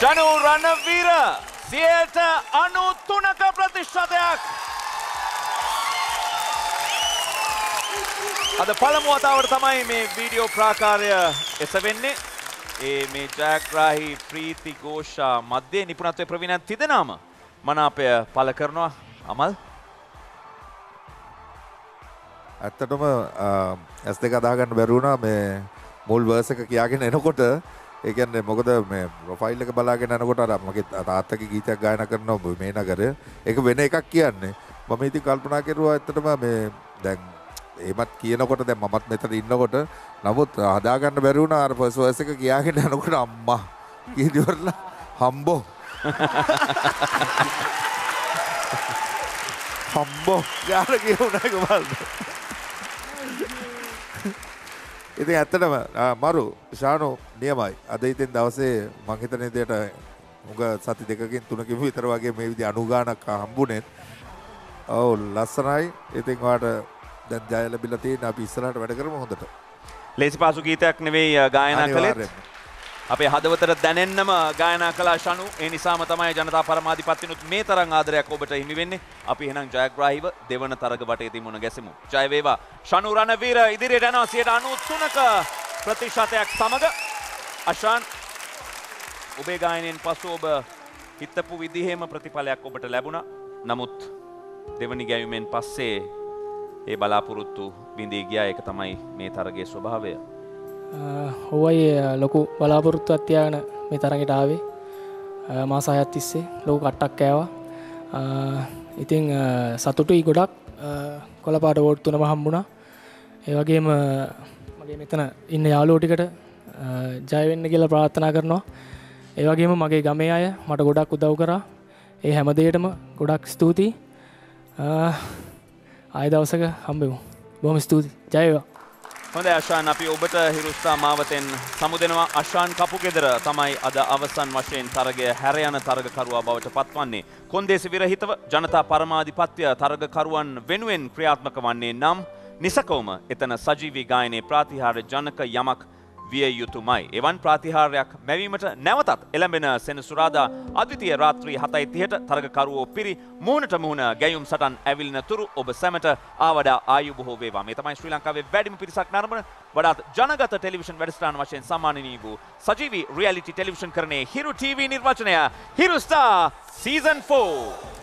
ශනු රණවීර සියයට අනු තුනක ප්‍රතිශතයක්. අද පළමු වතාවට තමයි මේ වීඩියෝ ප්‍රාකාරය එසවෙන්නේ. ඒ මේ ජයග්‍රාහී ප්‍රීති ഘോഷා මැදේ නිපුණත්වයේ ප්‍රවීණයන් තිදෙනාම මනාපය පළ කරනවා. අමල් ඇත්තටම ඇස් දෙක අදා ගන්න බැරි වුණා මේ මුල් වර්ස් එක කියාගෙන එනකොට. ඒ කියන්නේ මොකද මේ ප්‍රොෆයිල් එක බලාගෙන යනකොට අර මගේ තාත්තගේ ගීතයක් ගායනා කරනවා මේ නගරය. ඒක වෙන එකක් කියන්නේ. මම ඉතින් කල්පනා කරුවා ඇත්තටම මේ දැන් ඒමත් කියනකොට දැන් මමත් මෙතන ඉන්නකොට නමුත් හදා ගන්න බැරි වුණා අර ෆස්ට් වර්ස් එක කියාගෙන යනකොට අම්මා කීදිවරලා හම්බෝ හම්බෝ යාර කියුණා ඒක බලන්න. ඉතින් ඇත්තටම මරු ශානු නියමයි. අද ඉතින් දවසේ මං හිතන විදියට උග සති දෙකකින් තුනකින් විතර වගේ මේ විදිහ අනු ගානක් හම්බුනේ. ඔව් ලස්සනයි. ඉතින් ඔයාලට දැන් ජය ලැබිලා තියෙන අපි ඉස්සරහට වැඩ කරමු හොඳට. ලේසි පාසු ගීතයක් නෙවෙයි ගායනා කළේ. අපේ හදවතට දැනෙන්නම ගායනා කළා ශනු. ඒ නිසාම තමයි ජනතා පරමාධිපත්‍යනුත් මේ තරම් ආදරයක් ඔබට හිමි වෙන්නේ. අපි එහෙනම් ජයග්‍රාහීව දෙවන තරග වටේ තිමුණ ගැසෙමු. ජය වේවා. ශනු රණවීර ඉදිරියට යනවා සියයට අනූ තුනක ප්‍රතිශතයක් සමග. අෂාන් ඔබේ ගායනයෙන් පසු ඔබ හිතපු විදිහේම ප්‍රතිඵලයක් ඔබට ලැබුණා. නමුත් දෙවනි ගැයීමෙන් පස්සේ ඒ බලාපොරොත්තු බිඳී ගියා. ඒක තමයි මේ තරගයේ ස්වභාවය. ඔවයි ලොකු බලාපොරොත්තුවක් තියාගෙන මේ තරගයට ආවේ. මාස හයක් තිස්සේ ලොකු කට්ටක් කෑවා. ඉතින් සතුටුයි ගොඩක්. කොළපාට වෝට් තුනම හම්බුණා. ඒ වගේම මගේ මෙතන ඉන්න යාළුවෝ ටිකට ජය වෙන්න කියලා ප්‍රාර්ථනා කරනවා. ඒ වගේම මගේ ගමේ අය මට ගොඩක් උදව් කරා. ඒ හැම දෙයකටම ගොඩක් ස්තුතියි. ආය දවසක හම්බෙමු. බොහොම ස්තුතියි. ජය වේවා. හොඳයි අෂාන්, අපි ඔබට හිරුස්ථා මාවතෙන් සමුදෙනවා. අෂාන් කපුගෙදර තමයි අද අවසන් වශයෙන් තරගය හැර යන තරගකරුවා බවට පත්වන්නේ. කොන්දේසි විරහිතව ජනතා පරමාධිපත්‍ය තරගකරුවන් වෙනුවෙන් ක්‍රියාත්මක වන්නේ නම් නිසකවම එතන සජීවී ගායනයේ ප්‍රාතිහාර ජනක යමක් විය යුතුමයි. එවන් ප්‍රාතිහාරයක් මැවීමට නැවතත් එළඹෙන සෙනසුරාදා අද්විතීය රාත්‍රී හතයි තිහට තරගකරුවෝ පිරි මුහුණට මුහුණ ගැයුම් සටන් ඇවිලින තුරු ඔබ සැමට ආවඩා ආයුබෝව වේවා. මේ තමයි ශ්‍රී ලංකාවේ වැඩිම පිරිසක් නරඹන වඩාත් ජනගත ටෙලිවිෂන් වැඩසටහන වශයෙන් සම්මානනීය වූ සජීවී රියැලිටි ටෙලිවිෂන් කරණයේ හිරු ටීවී නිර්වචනය හිරු ස්ටාර් සීසන් ෆෝර්.